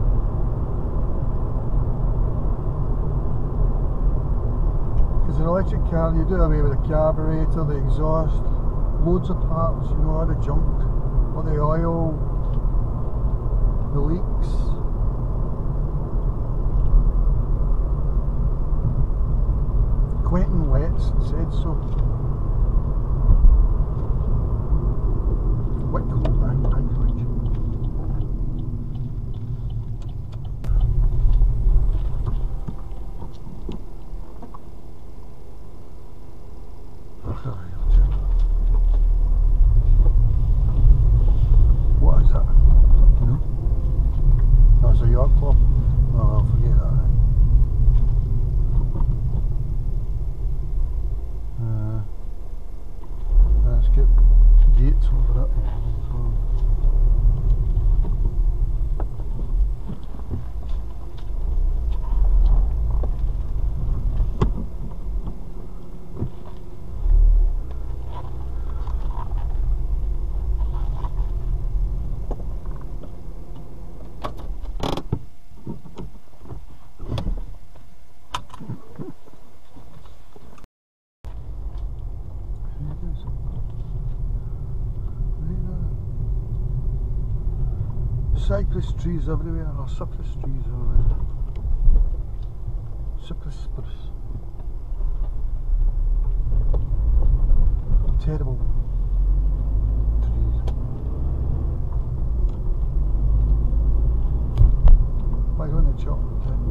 Because an electric car, you do away with the carburetor, the exhaust, loads of parts, you know, all the junk, all the oil, the leaks. Quentin Letts said so. Whitcote and Anchorage. What is that? No? That's a yacht club. Oh, I'll forget that. Uh, let's get gates over that. Cypress trees everywhere, or cypress trees everywhere. Cypress spruce. Terrible trees. Why don't they chop them down?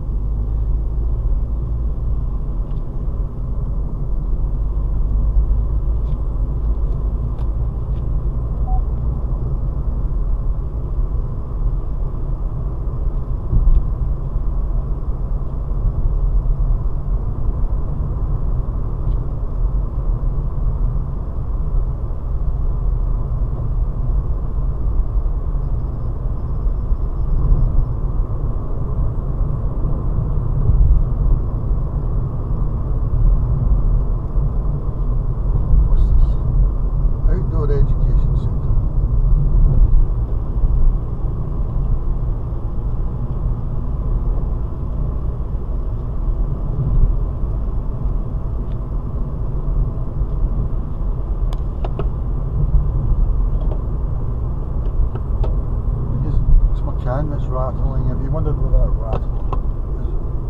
That's rattling. Have you wondered what that rattle is?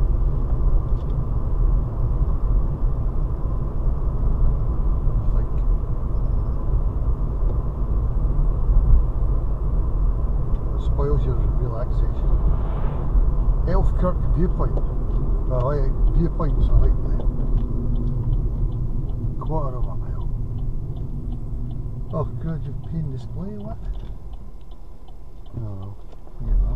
Like it spoils your relaxation. Elfkirk viewpoint. I like viewpoints. I like them. Quarter of a mile. Oh god, you've pain display. What? No. You know.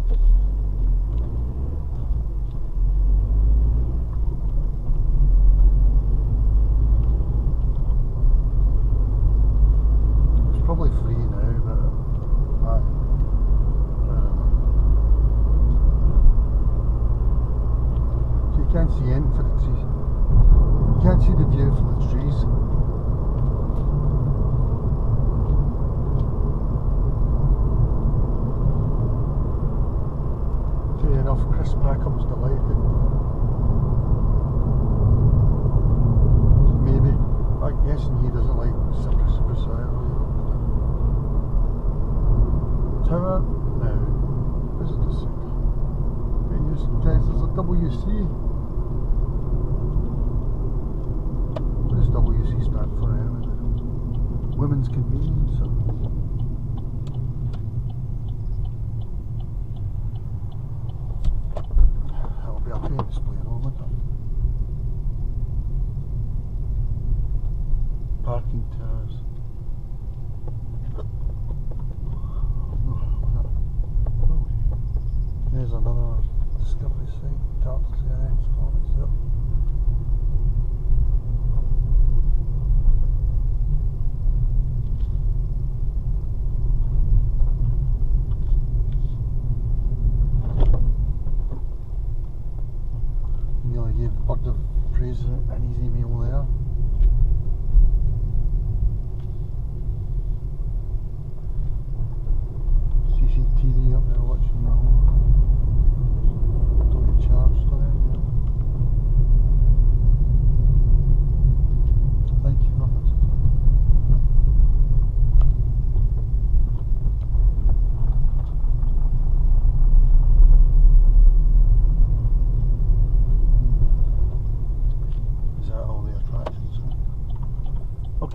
It's probably free now, but I, I don't know. So you can't see in for the trees. You can't see the view from the trees. Enough, Chris Packham's delighted. Maybe. I'm guessing he doesn't like Cypress Spruce either. Tower? No. Visitor Centre. There's a W C. What does W C stand for anyway? Women's Convenience. Display and all that. Parking towers. Oh, there's another discovery site. Dart's the next one itself. Gave Bird of Praise an easy meal there.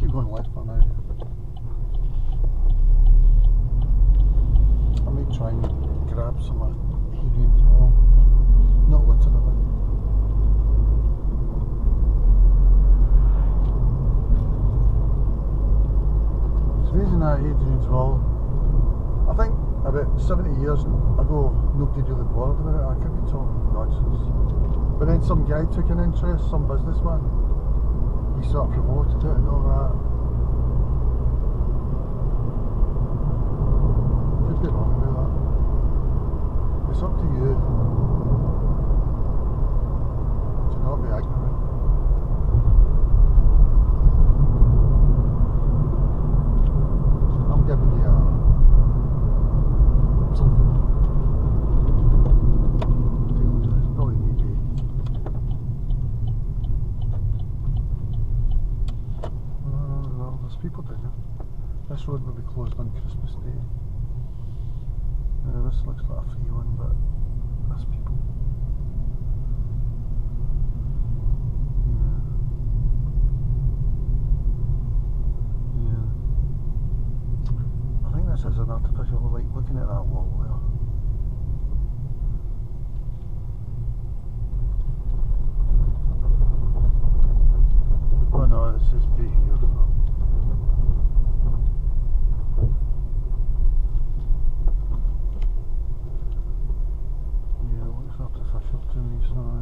keep going left for now. I may try and grab some of Adrian's wall, not literally. It's amazing that Adrian's wall. I think about seventy years ago nobody really bothered about it. I could be talking nonsense. But then some guy took an interest, some businessman. He sort of promoted it and all that. Could be wrong about that. It's up to you to not be ignorant. I'm giving you a, something. It's probably need to be. Uh, well, there's people down there. This road will be closed on Christmas Day. Uh, this looks like a free one, but there's people. Yeah. Yeah. I think this is an artificial, like looking at that wall there. Oh no, it says be here. So. Yeah, it looks artificial to me, so uh,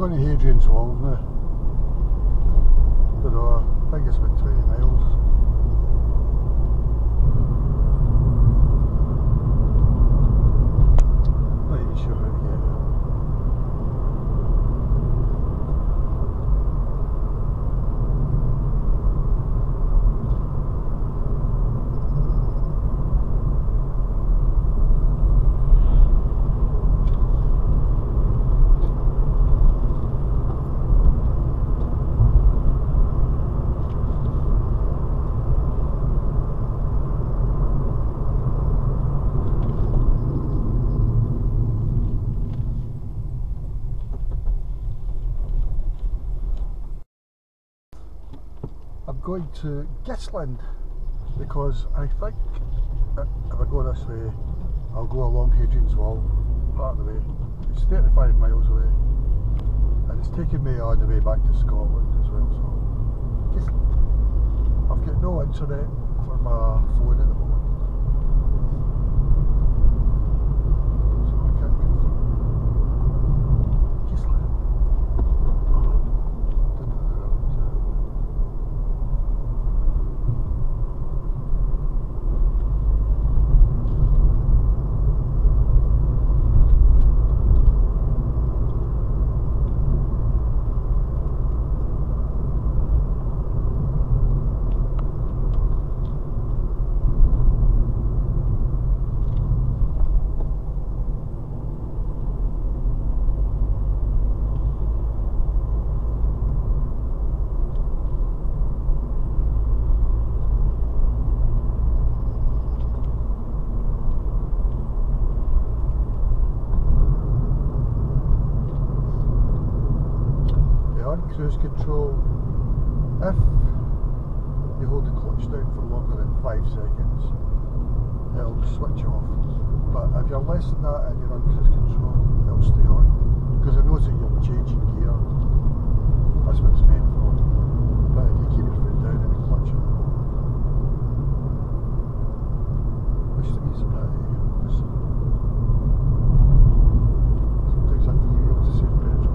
going to Hadrian's Wall now. Don't know, I think it's about twenty miles. Not even sure how to get there. I'm going to Gisland because I think if I go this way I'll go along Hadrian's Wall part of the way. It's thirty-five miles away and it's taking me on the way back to Scotland as well, so Gisland. I've got no internet for my phone at the moment, so I can't confirm. Gisland. Oh, don't know the road. Cruise control, if you hold the clutch down for longer than five seconds it'll switch off, but if you're less than that and you're on cruise control it'll stay on because it knows that you're changing gear. That's what it's meant for, but if you keep your foot down and the clutch it'll go, which to me is a bit of a sometimes I feel able to save petrol.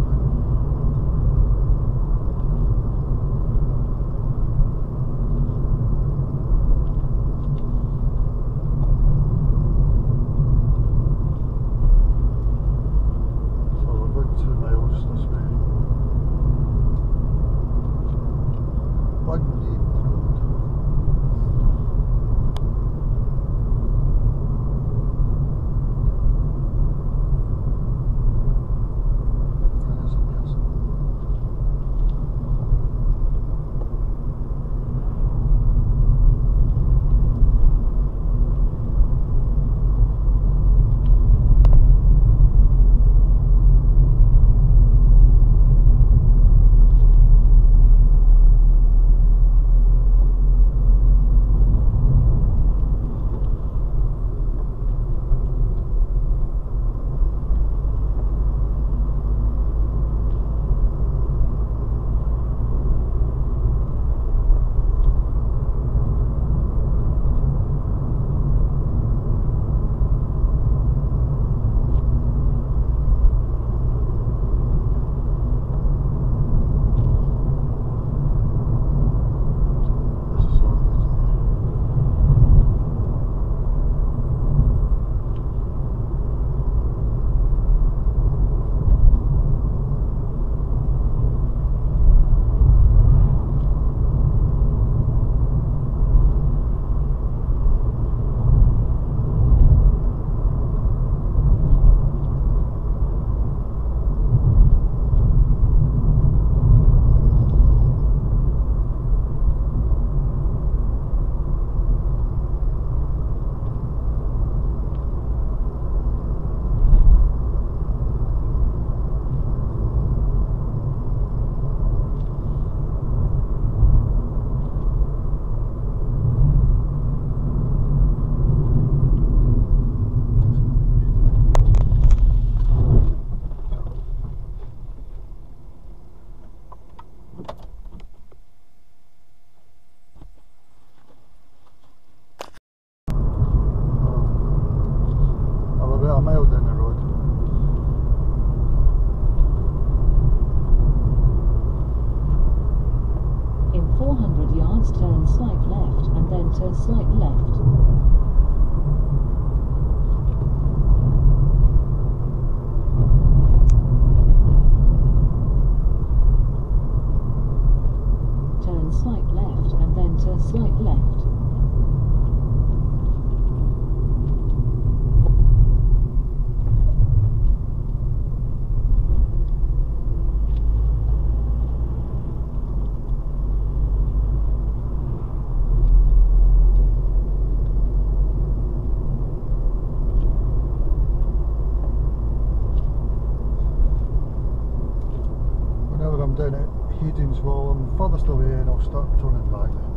slight left. Turn slight left and then turn slight left. Whenever I'm down at Hayden's, well, I'm furthest away and I'll start turning back then.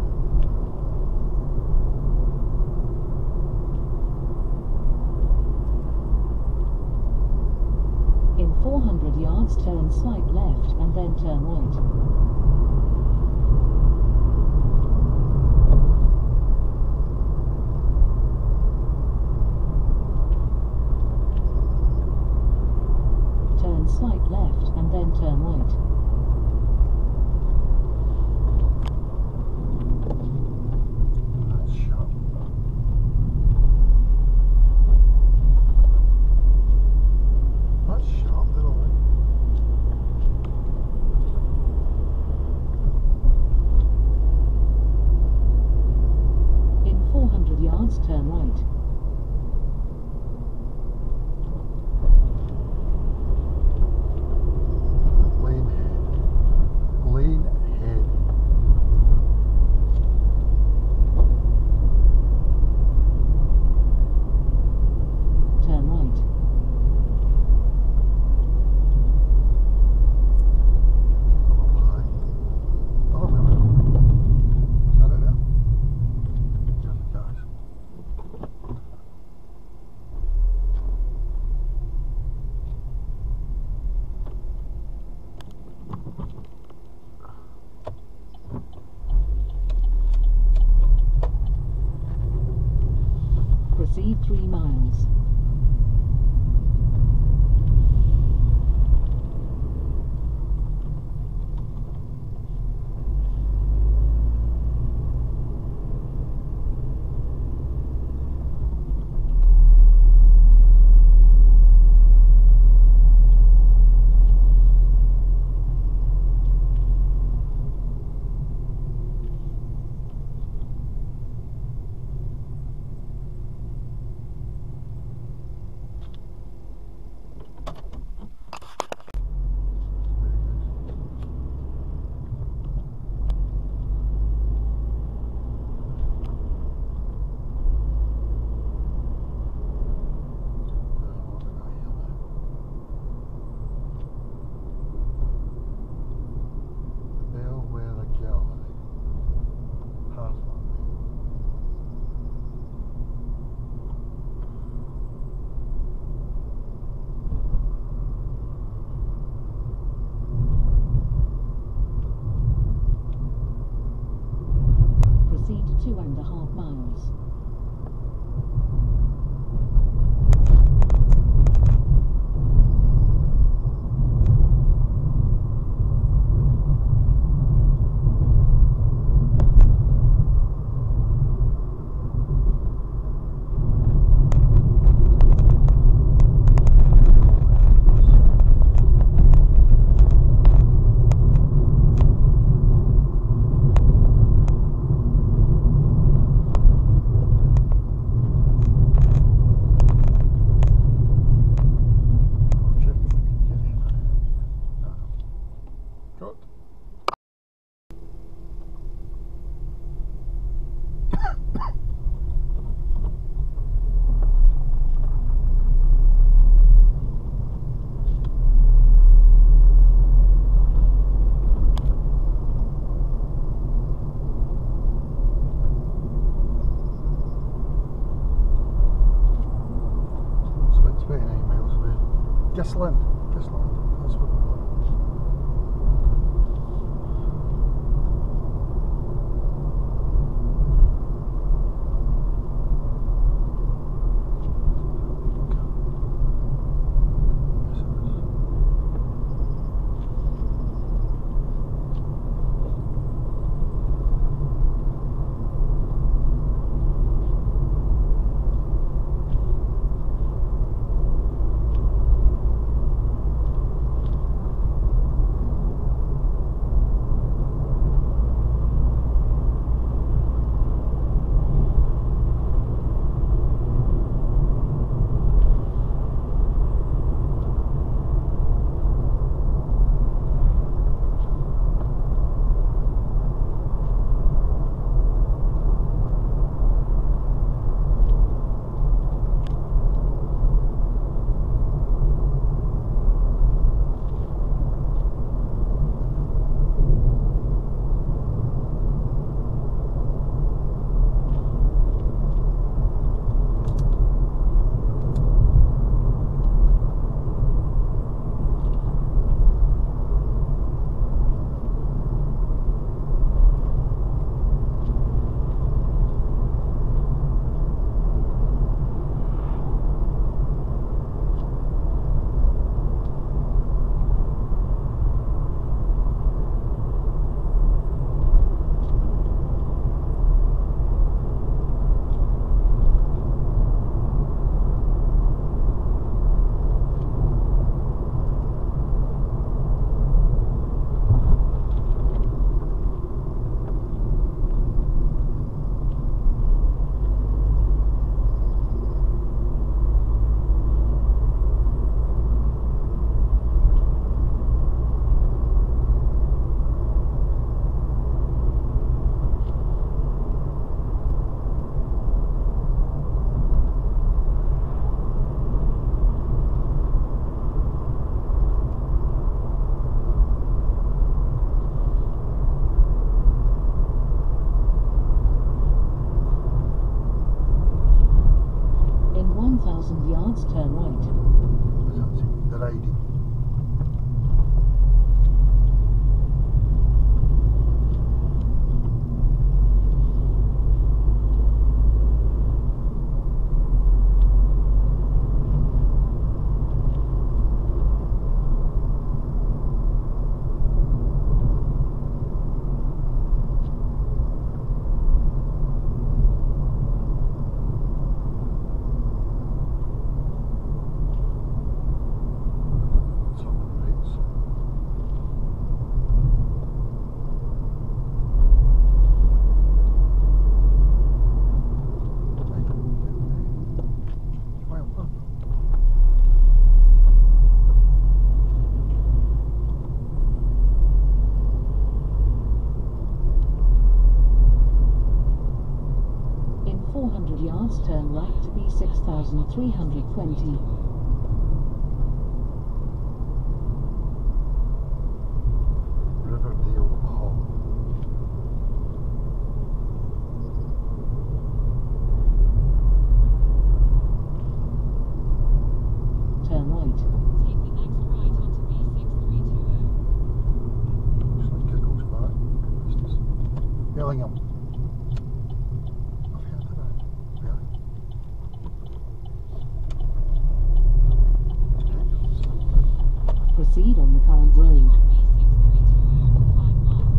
In four hundred yards, turn slight left and then turn right. Turn slight left and then turn right. That's sharp. That's sharp, they're all right. In four hundred yards, turn right. Lane head. Lane head. Turn right. I'm up high. Oh, wait a minute. Is that it there? Here's the guys. Proceed three miles. Proceed two and a half miles. Gisland, Gisland, that's what we're going. thousand yards, turn right. That's it, the riding. four hundred yards, turn right to B six thousand three hundred twenty. Riverdale Hall. Turn right. Take the next right onto B six three two zero. Just like Giggles back. Business. Bellingham. I've heard of that. Really? Proceed on the current road. On B six three two zero for five miles.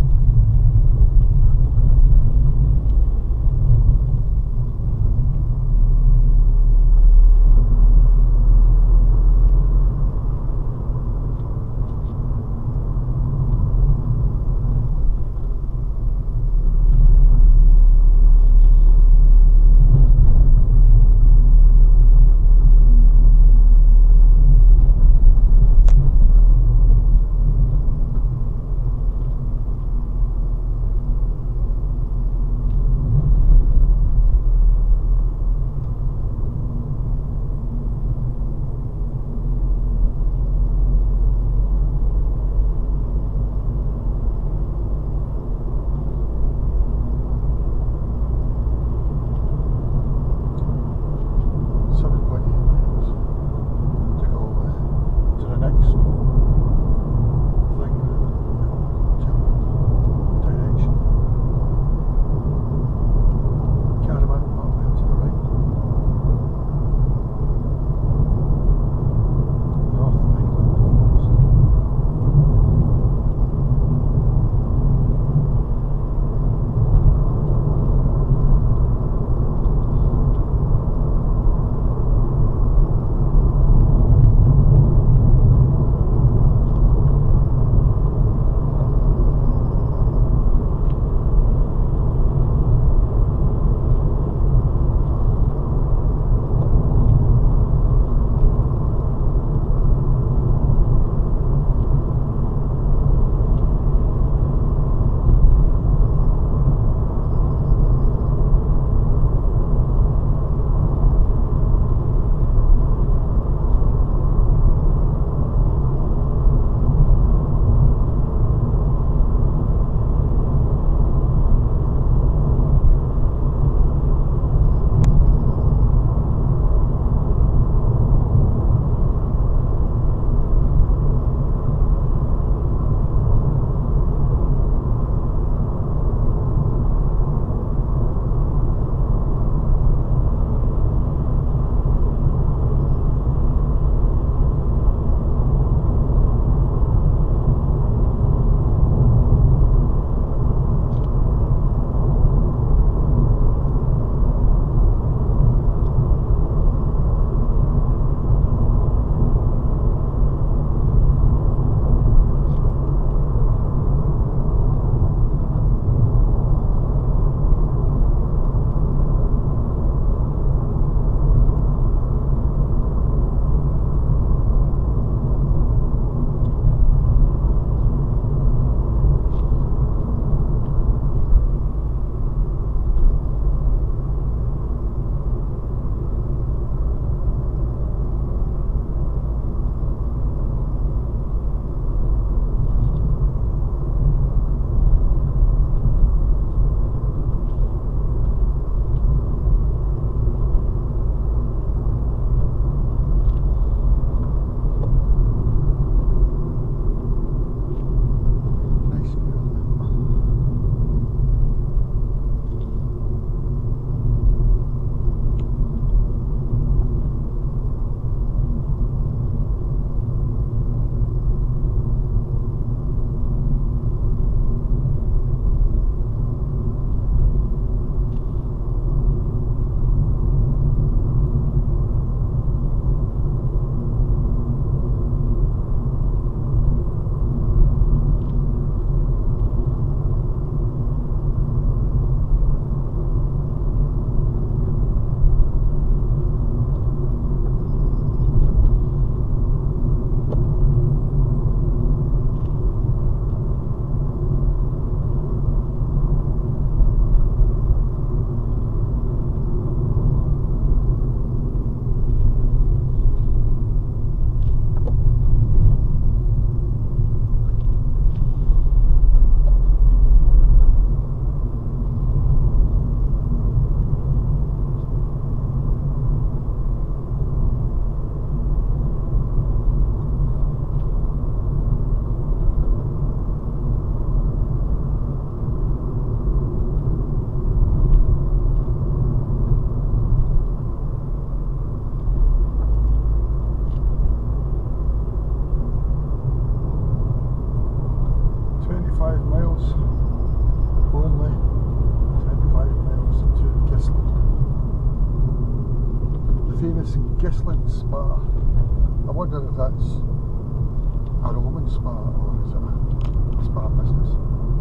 famous Gislin Spa. I wonder if that's a Roman spa or is it a spa business?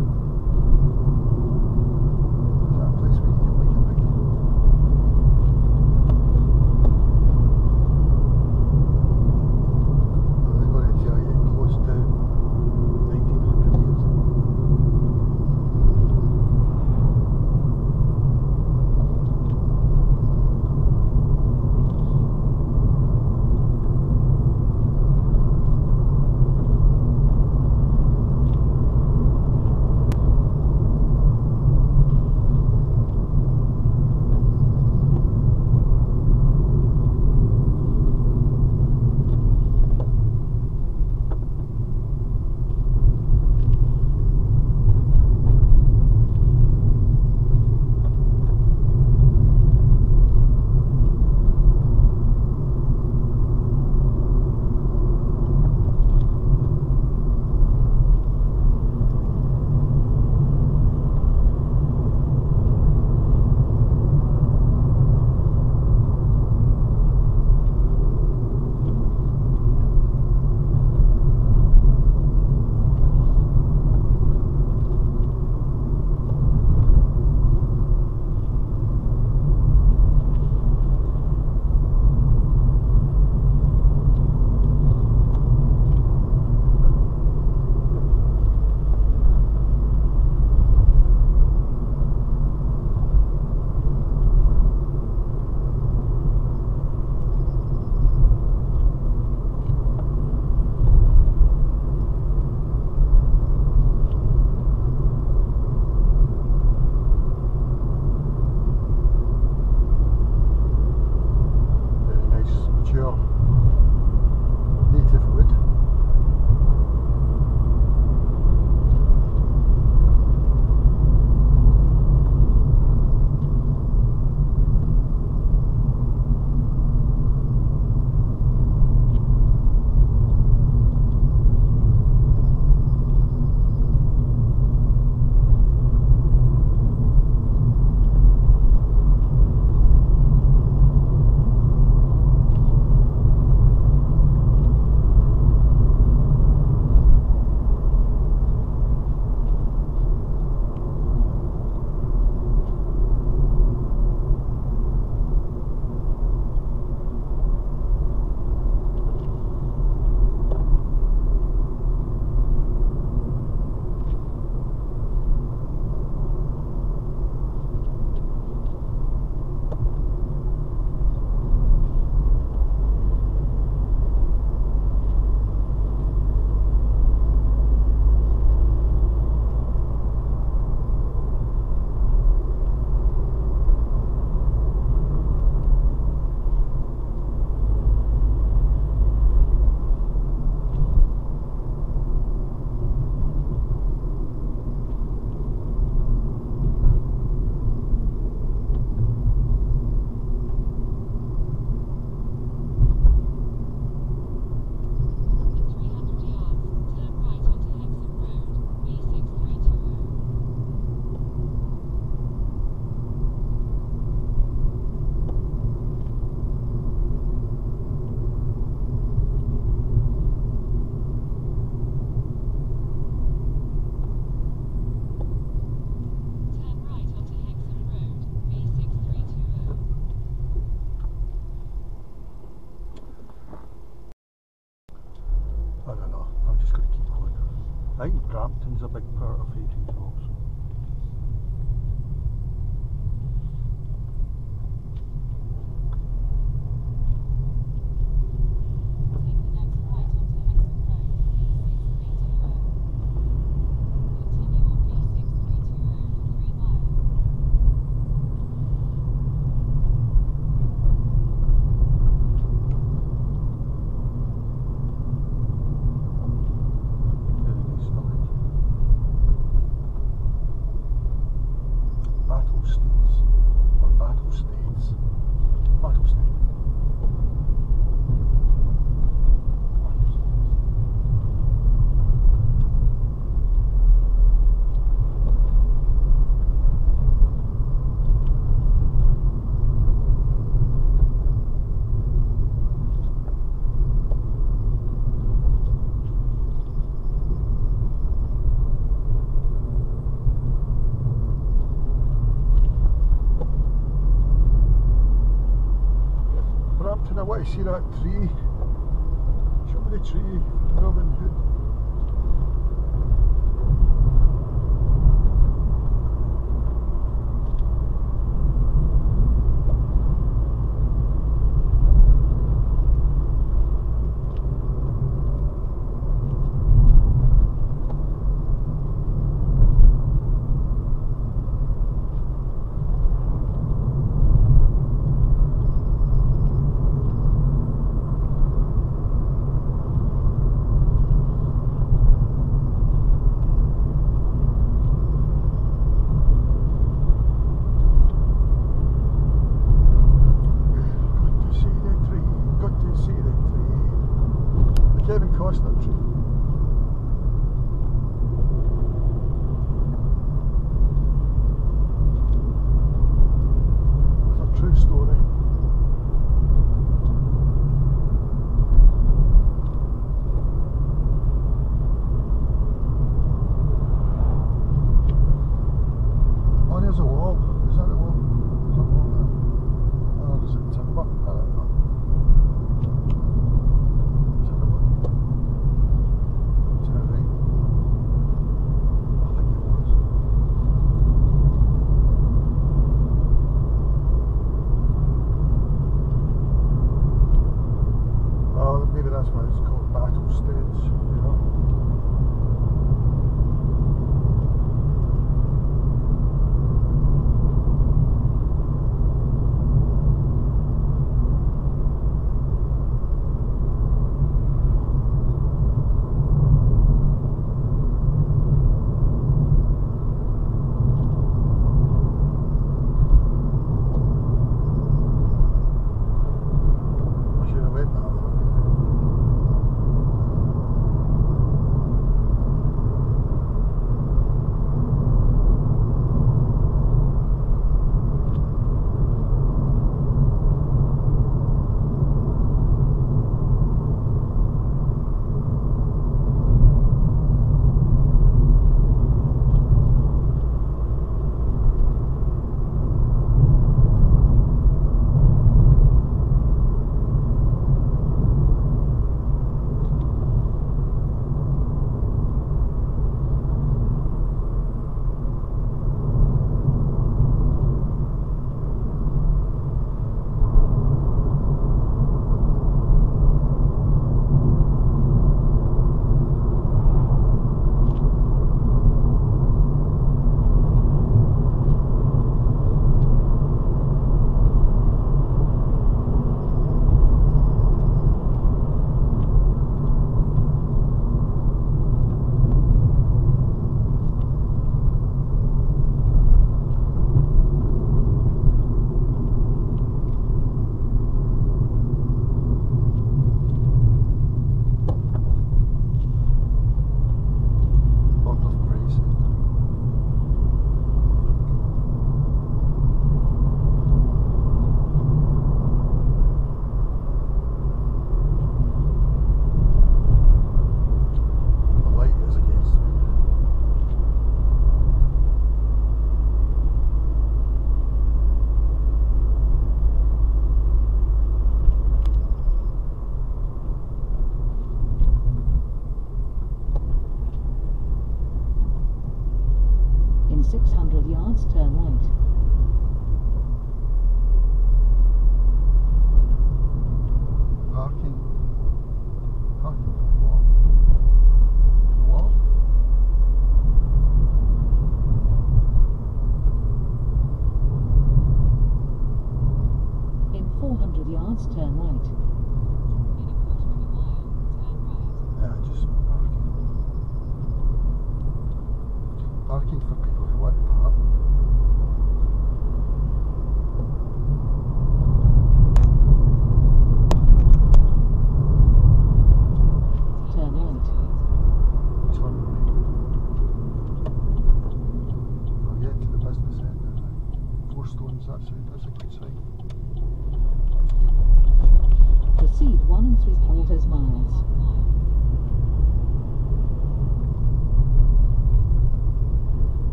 Is that a place where you can make a big? Are they going to tell you it closed down nineteen hundred years ago? Native wood. I don't know, I'm just going to keep going. I think Brampton's a big part of Hadrian's Walls. I want to see that tree. Show me the tree, Robin Hood.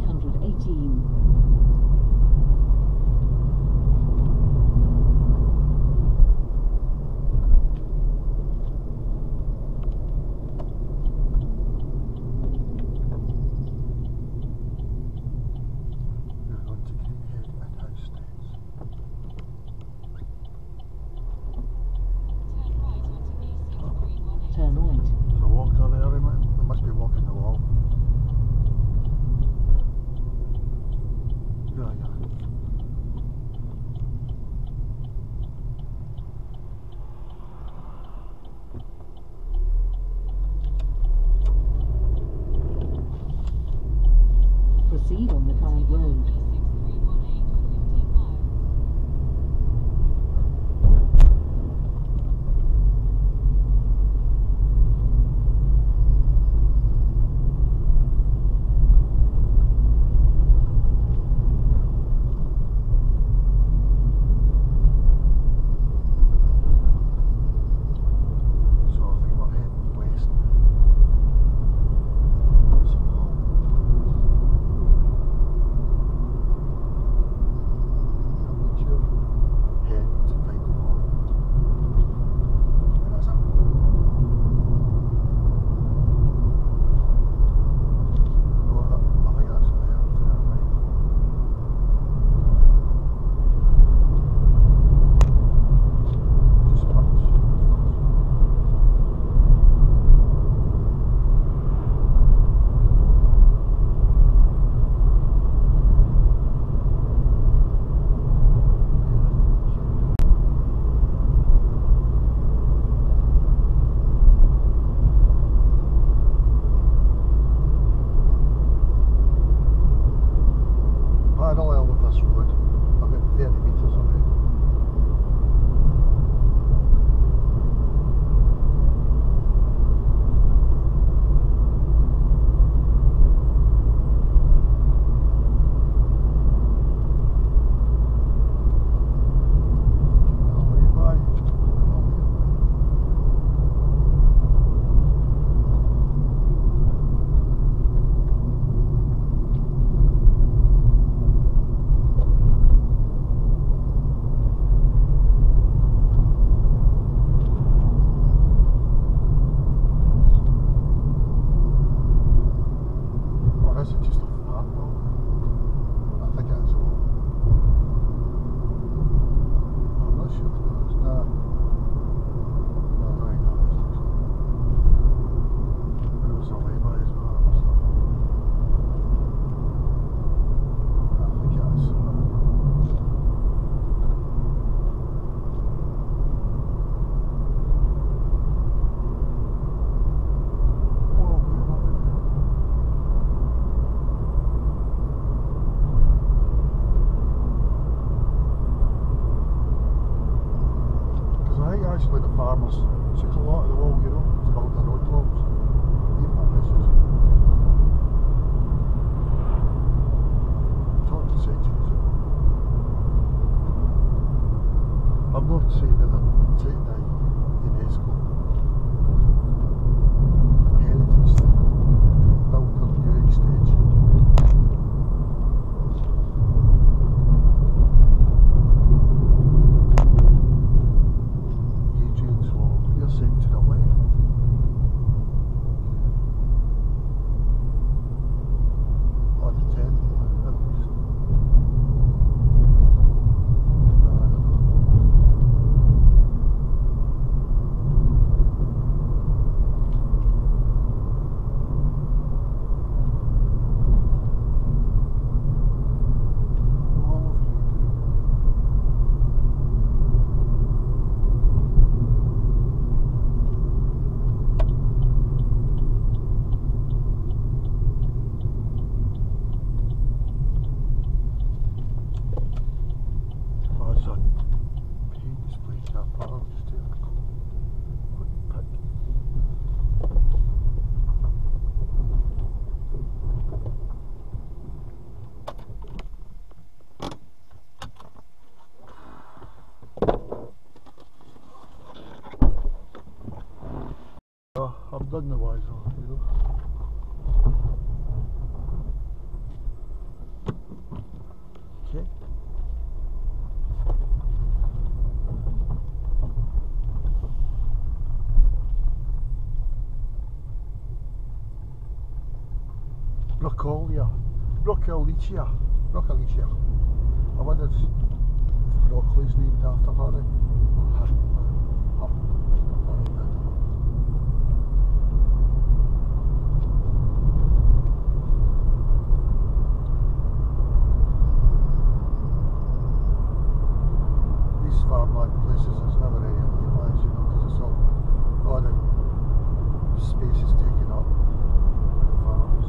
hundred eighteen. Turn right. So walker there, they might- they must be walking the wall. Yeah, yeah. Proceed on the current road. B six three one eight for fifteen miles. So I think we're heading west. So, what's your head to find the wall? And that's it. No, I, I think that's there, to the right. Just touch. Parallel with this road, about thirty metres away. Away by, away by. Or is it just a flat wall? I think it's a wall. I'm not sure if it is. Nah. No, I think that is actually. But it was a lay-by as well. So. I think it is. Whoa, where are we now? Because I think actually the farmers took a lot of the wall, you know, to build the road walls. Even on places. Talking centuries ago. I'm not saying that they're taking the UNESCO heritage thing to build their new extension. Adrian's wall, you're saying to the left. Or the tenth, at least. No, I don't know. All of you do. Oh, it's a paid display car park. I'll just take a quick pic. Oh, I've done the wise on, you know. Broccolia. Broccolicia. Broccolicia. I wondered if broccoli's named after her. eh? Or her. Her. Alright, I don't know. These farmland places, there's never any occupiers, you know, because it's all, all the space is taken up by the farms.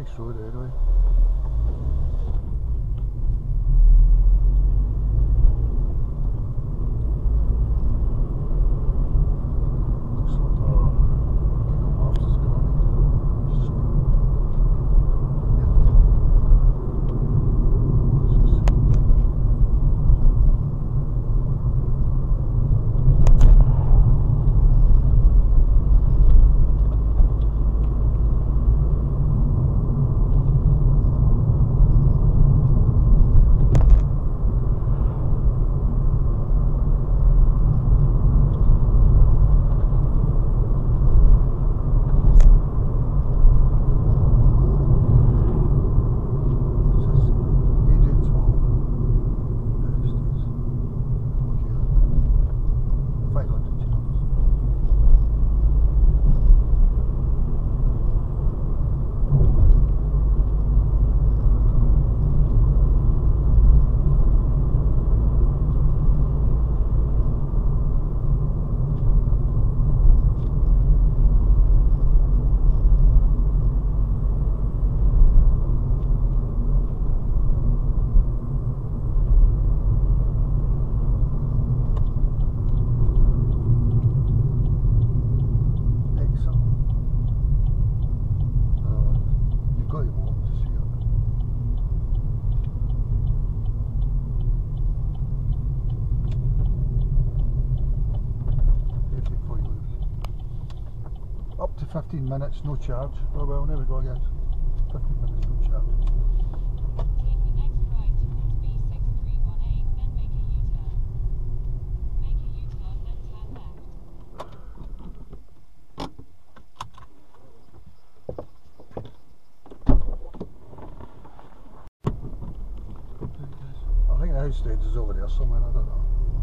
nice road anyway. fifteen minutes, no charge. Oh well, there we go again. fifteen minutes, no charge. Take the next right towards B six three one eight, then make a U-turn. Make a U-turn, then turn left. I think the house stage is over there somewhere, I don't know.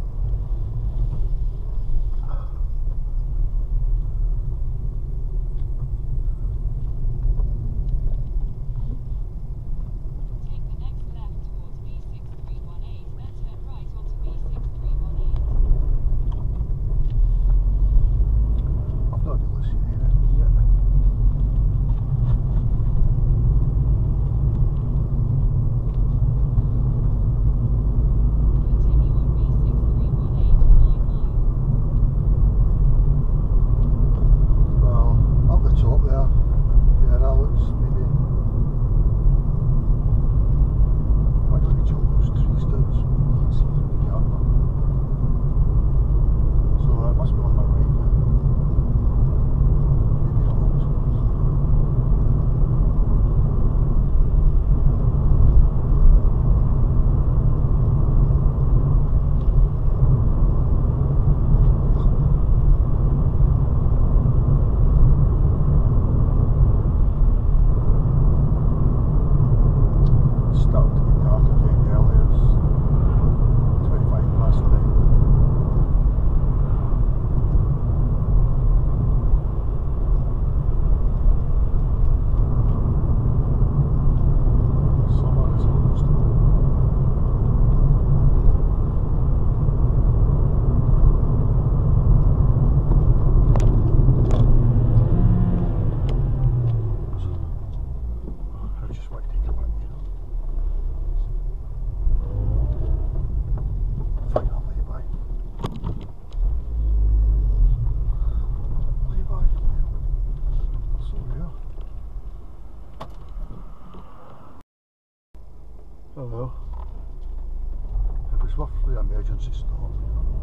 Oh well, it was roughly an emergency stop, you know.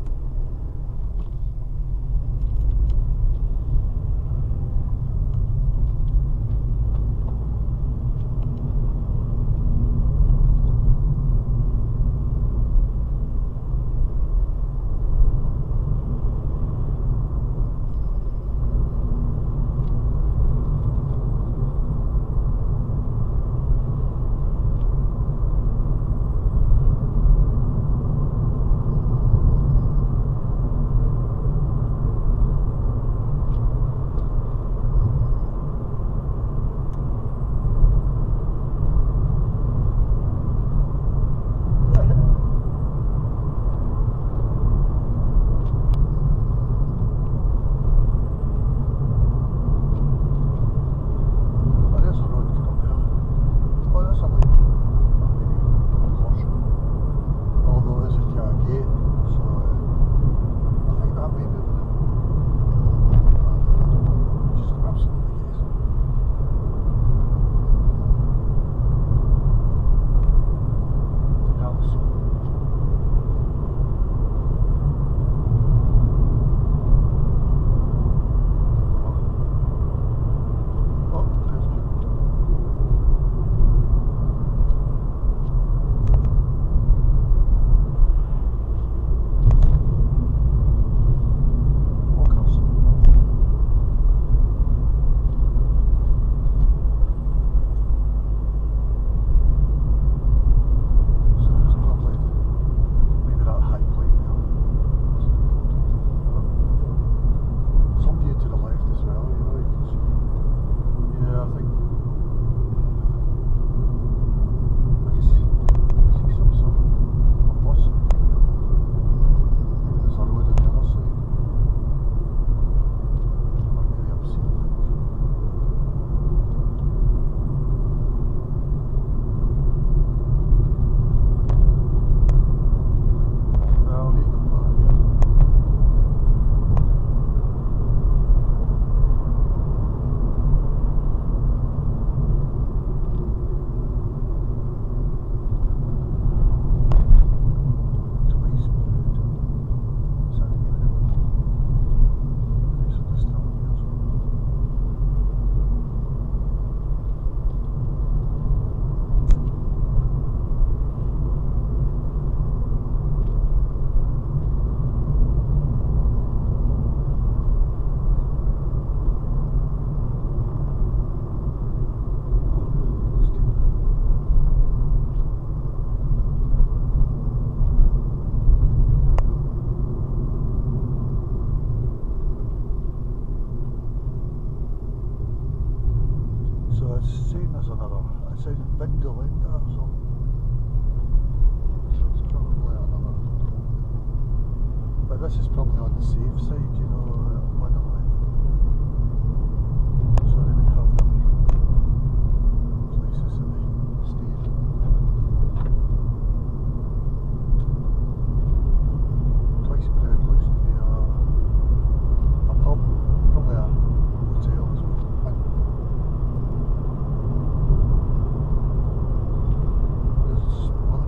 there's another, it says window window or something. So it's probably another. But this is probably on the safe side, you know, uh, on the left. So they would have their places that they stay in. Twice Bread looks to be a, a pub, probably a hotel as well. And there's a spot.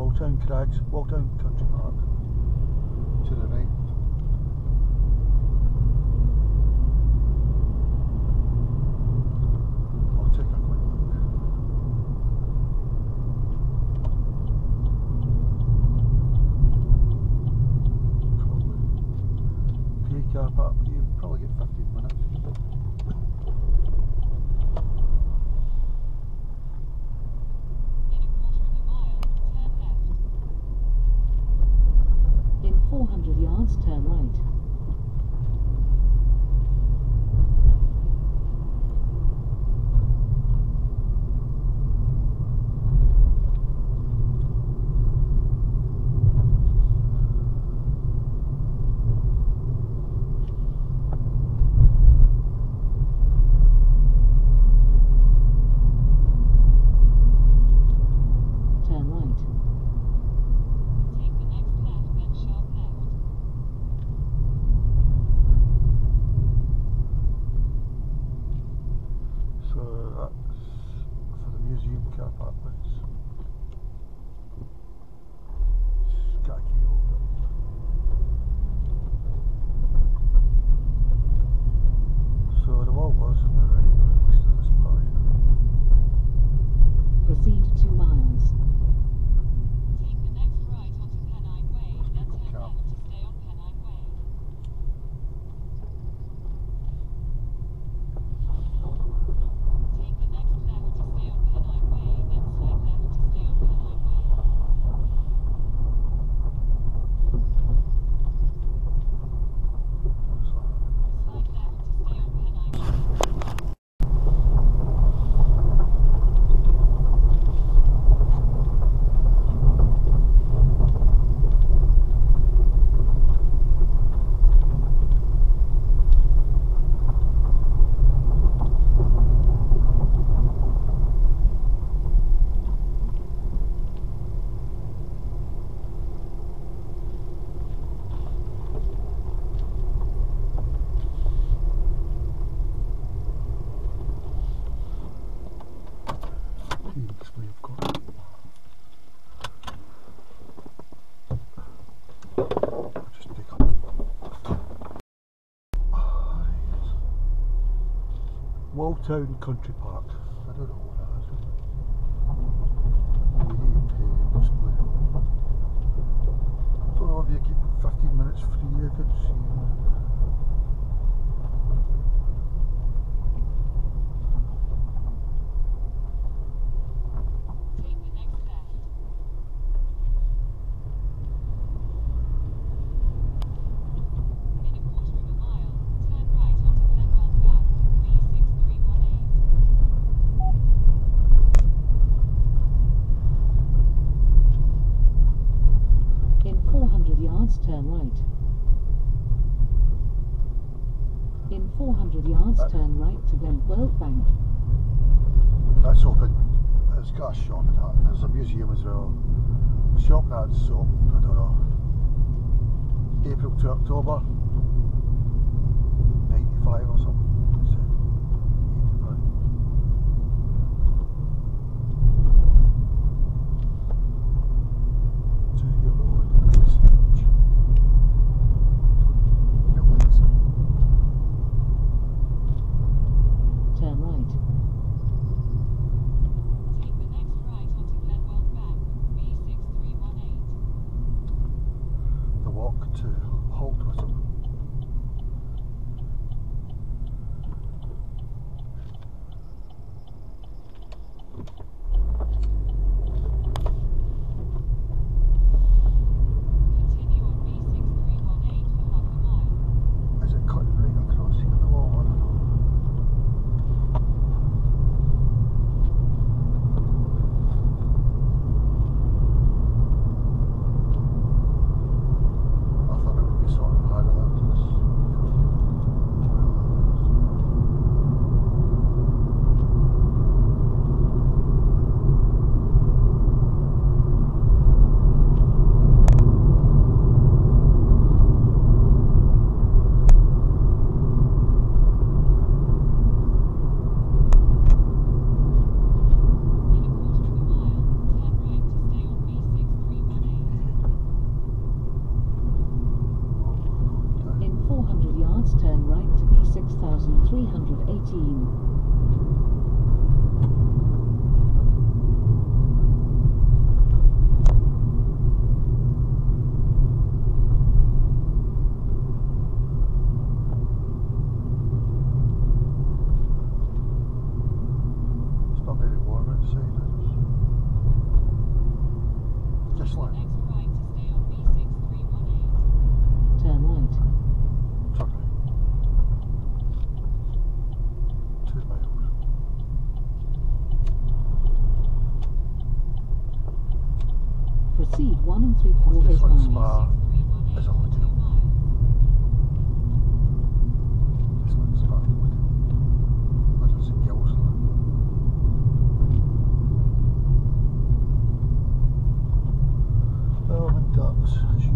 Walltown Crags, Walltown Country Park to the right. I'll take a quick look. Probably P A car park, you probably get fifteen minutes. four hundred yards, turn right. Turn right. Take the next left, then sharp left. So that's for the museum car park place. It's got a key over it. So the wall was on the right next to this part. Proceed two miles. Take the next right onto Pennine Way, then people turn camp. left to stay on Pennine Way. Take the next left to stay on Pennine Way, then slight left to stay on Pennine Way. Slight left to stay on Pennine Way. Here, display of course. I'll just pick up. Walltown Country Park. I don't know what that is. Immediate pay display. Don't know if you get fifteen minutes free. I could see. Take the next left. In a quarter of a mile, turn right onto Glenwell Back, B six three one eight. In four hundred yards, turn right. In four hundred yards, turn right to Glenwell Bank. That's open. It's got a shop in that, and there's a museum as well. The shop that's open, I don't know, April to October, ninety-five or something. It said eighty-five. To your own research. Don't really see. Turn right. Take the next right onto Glenwell Bank, B six three one eight. The walk to Holt was it? Continue on B six three one eight for half a mile. Is it cutting right across here the wall? I don't know. I thought it would be sort of high thousand three hundred eighteen. It's not very warm outside, is it? Just like Next right to stay on B six three one eight. Turn right. truck out. Two miles. Proceed one and three quarters This one's miles. spa. It's a hotel. two miles. This one's spa hotel. I just see girls there. Oh, my ducks.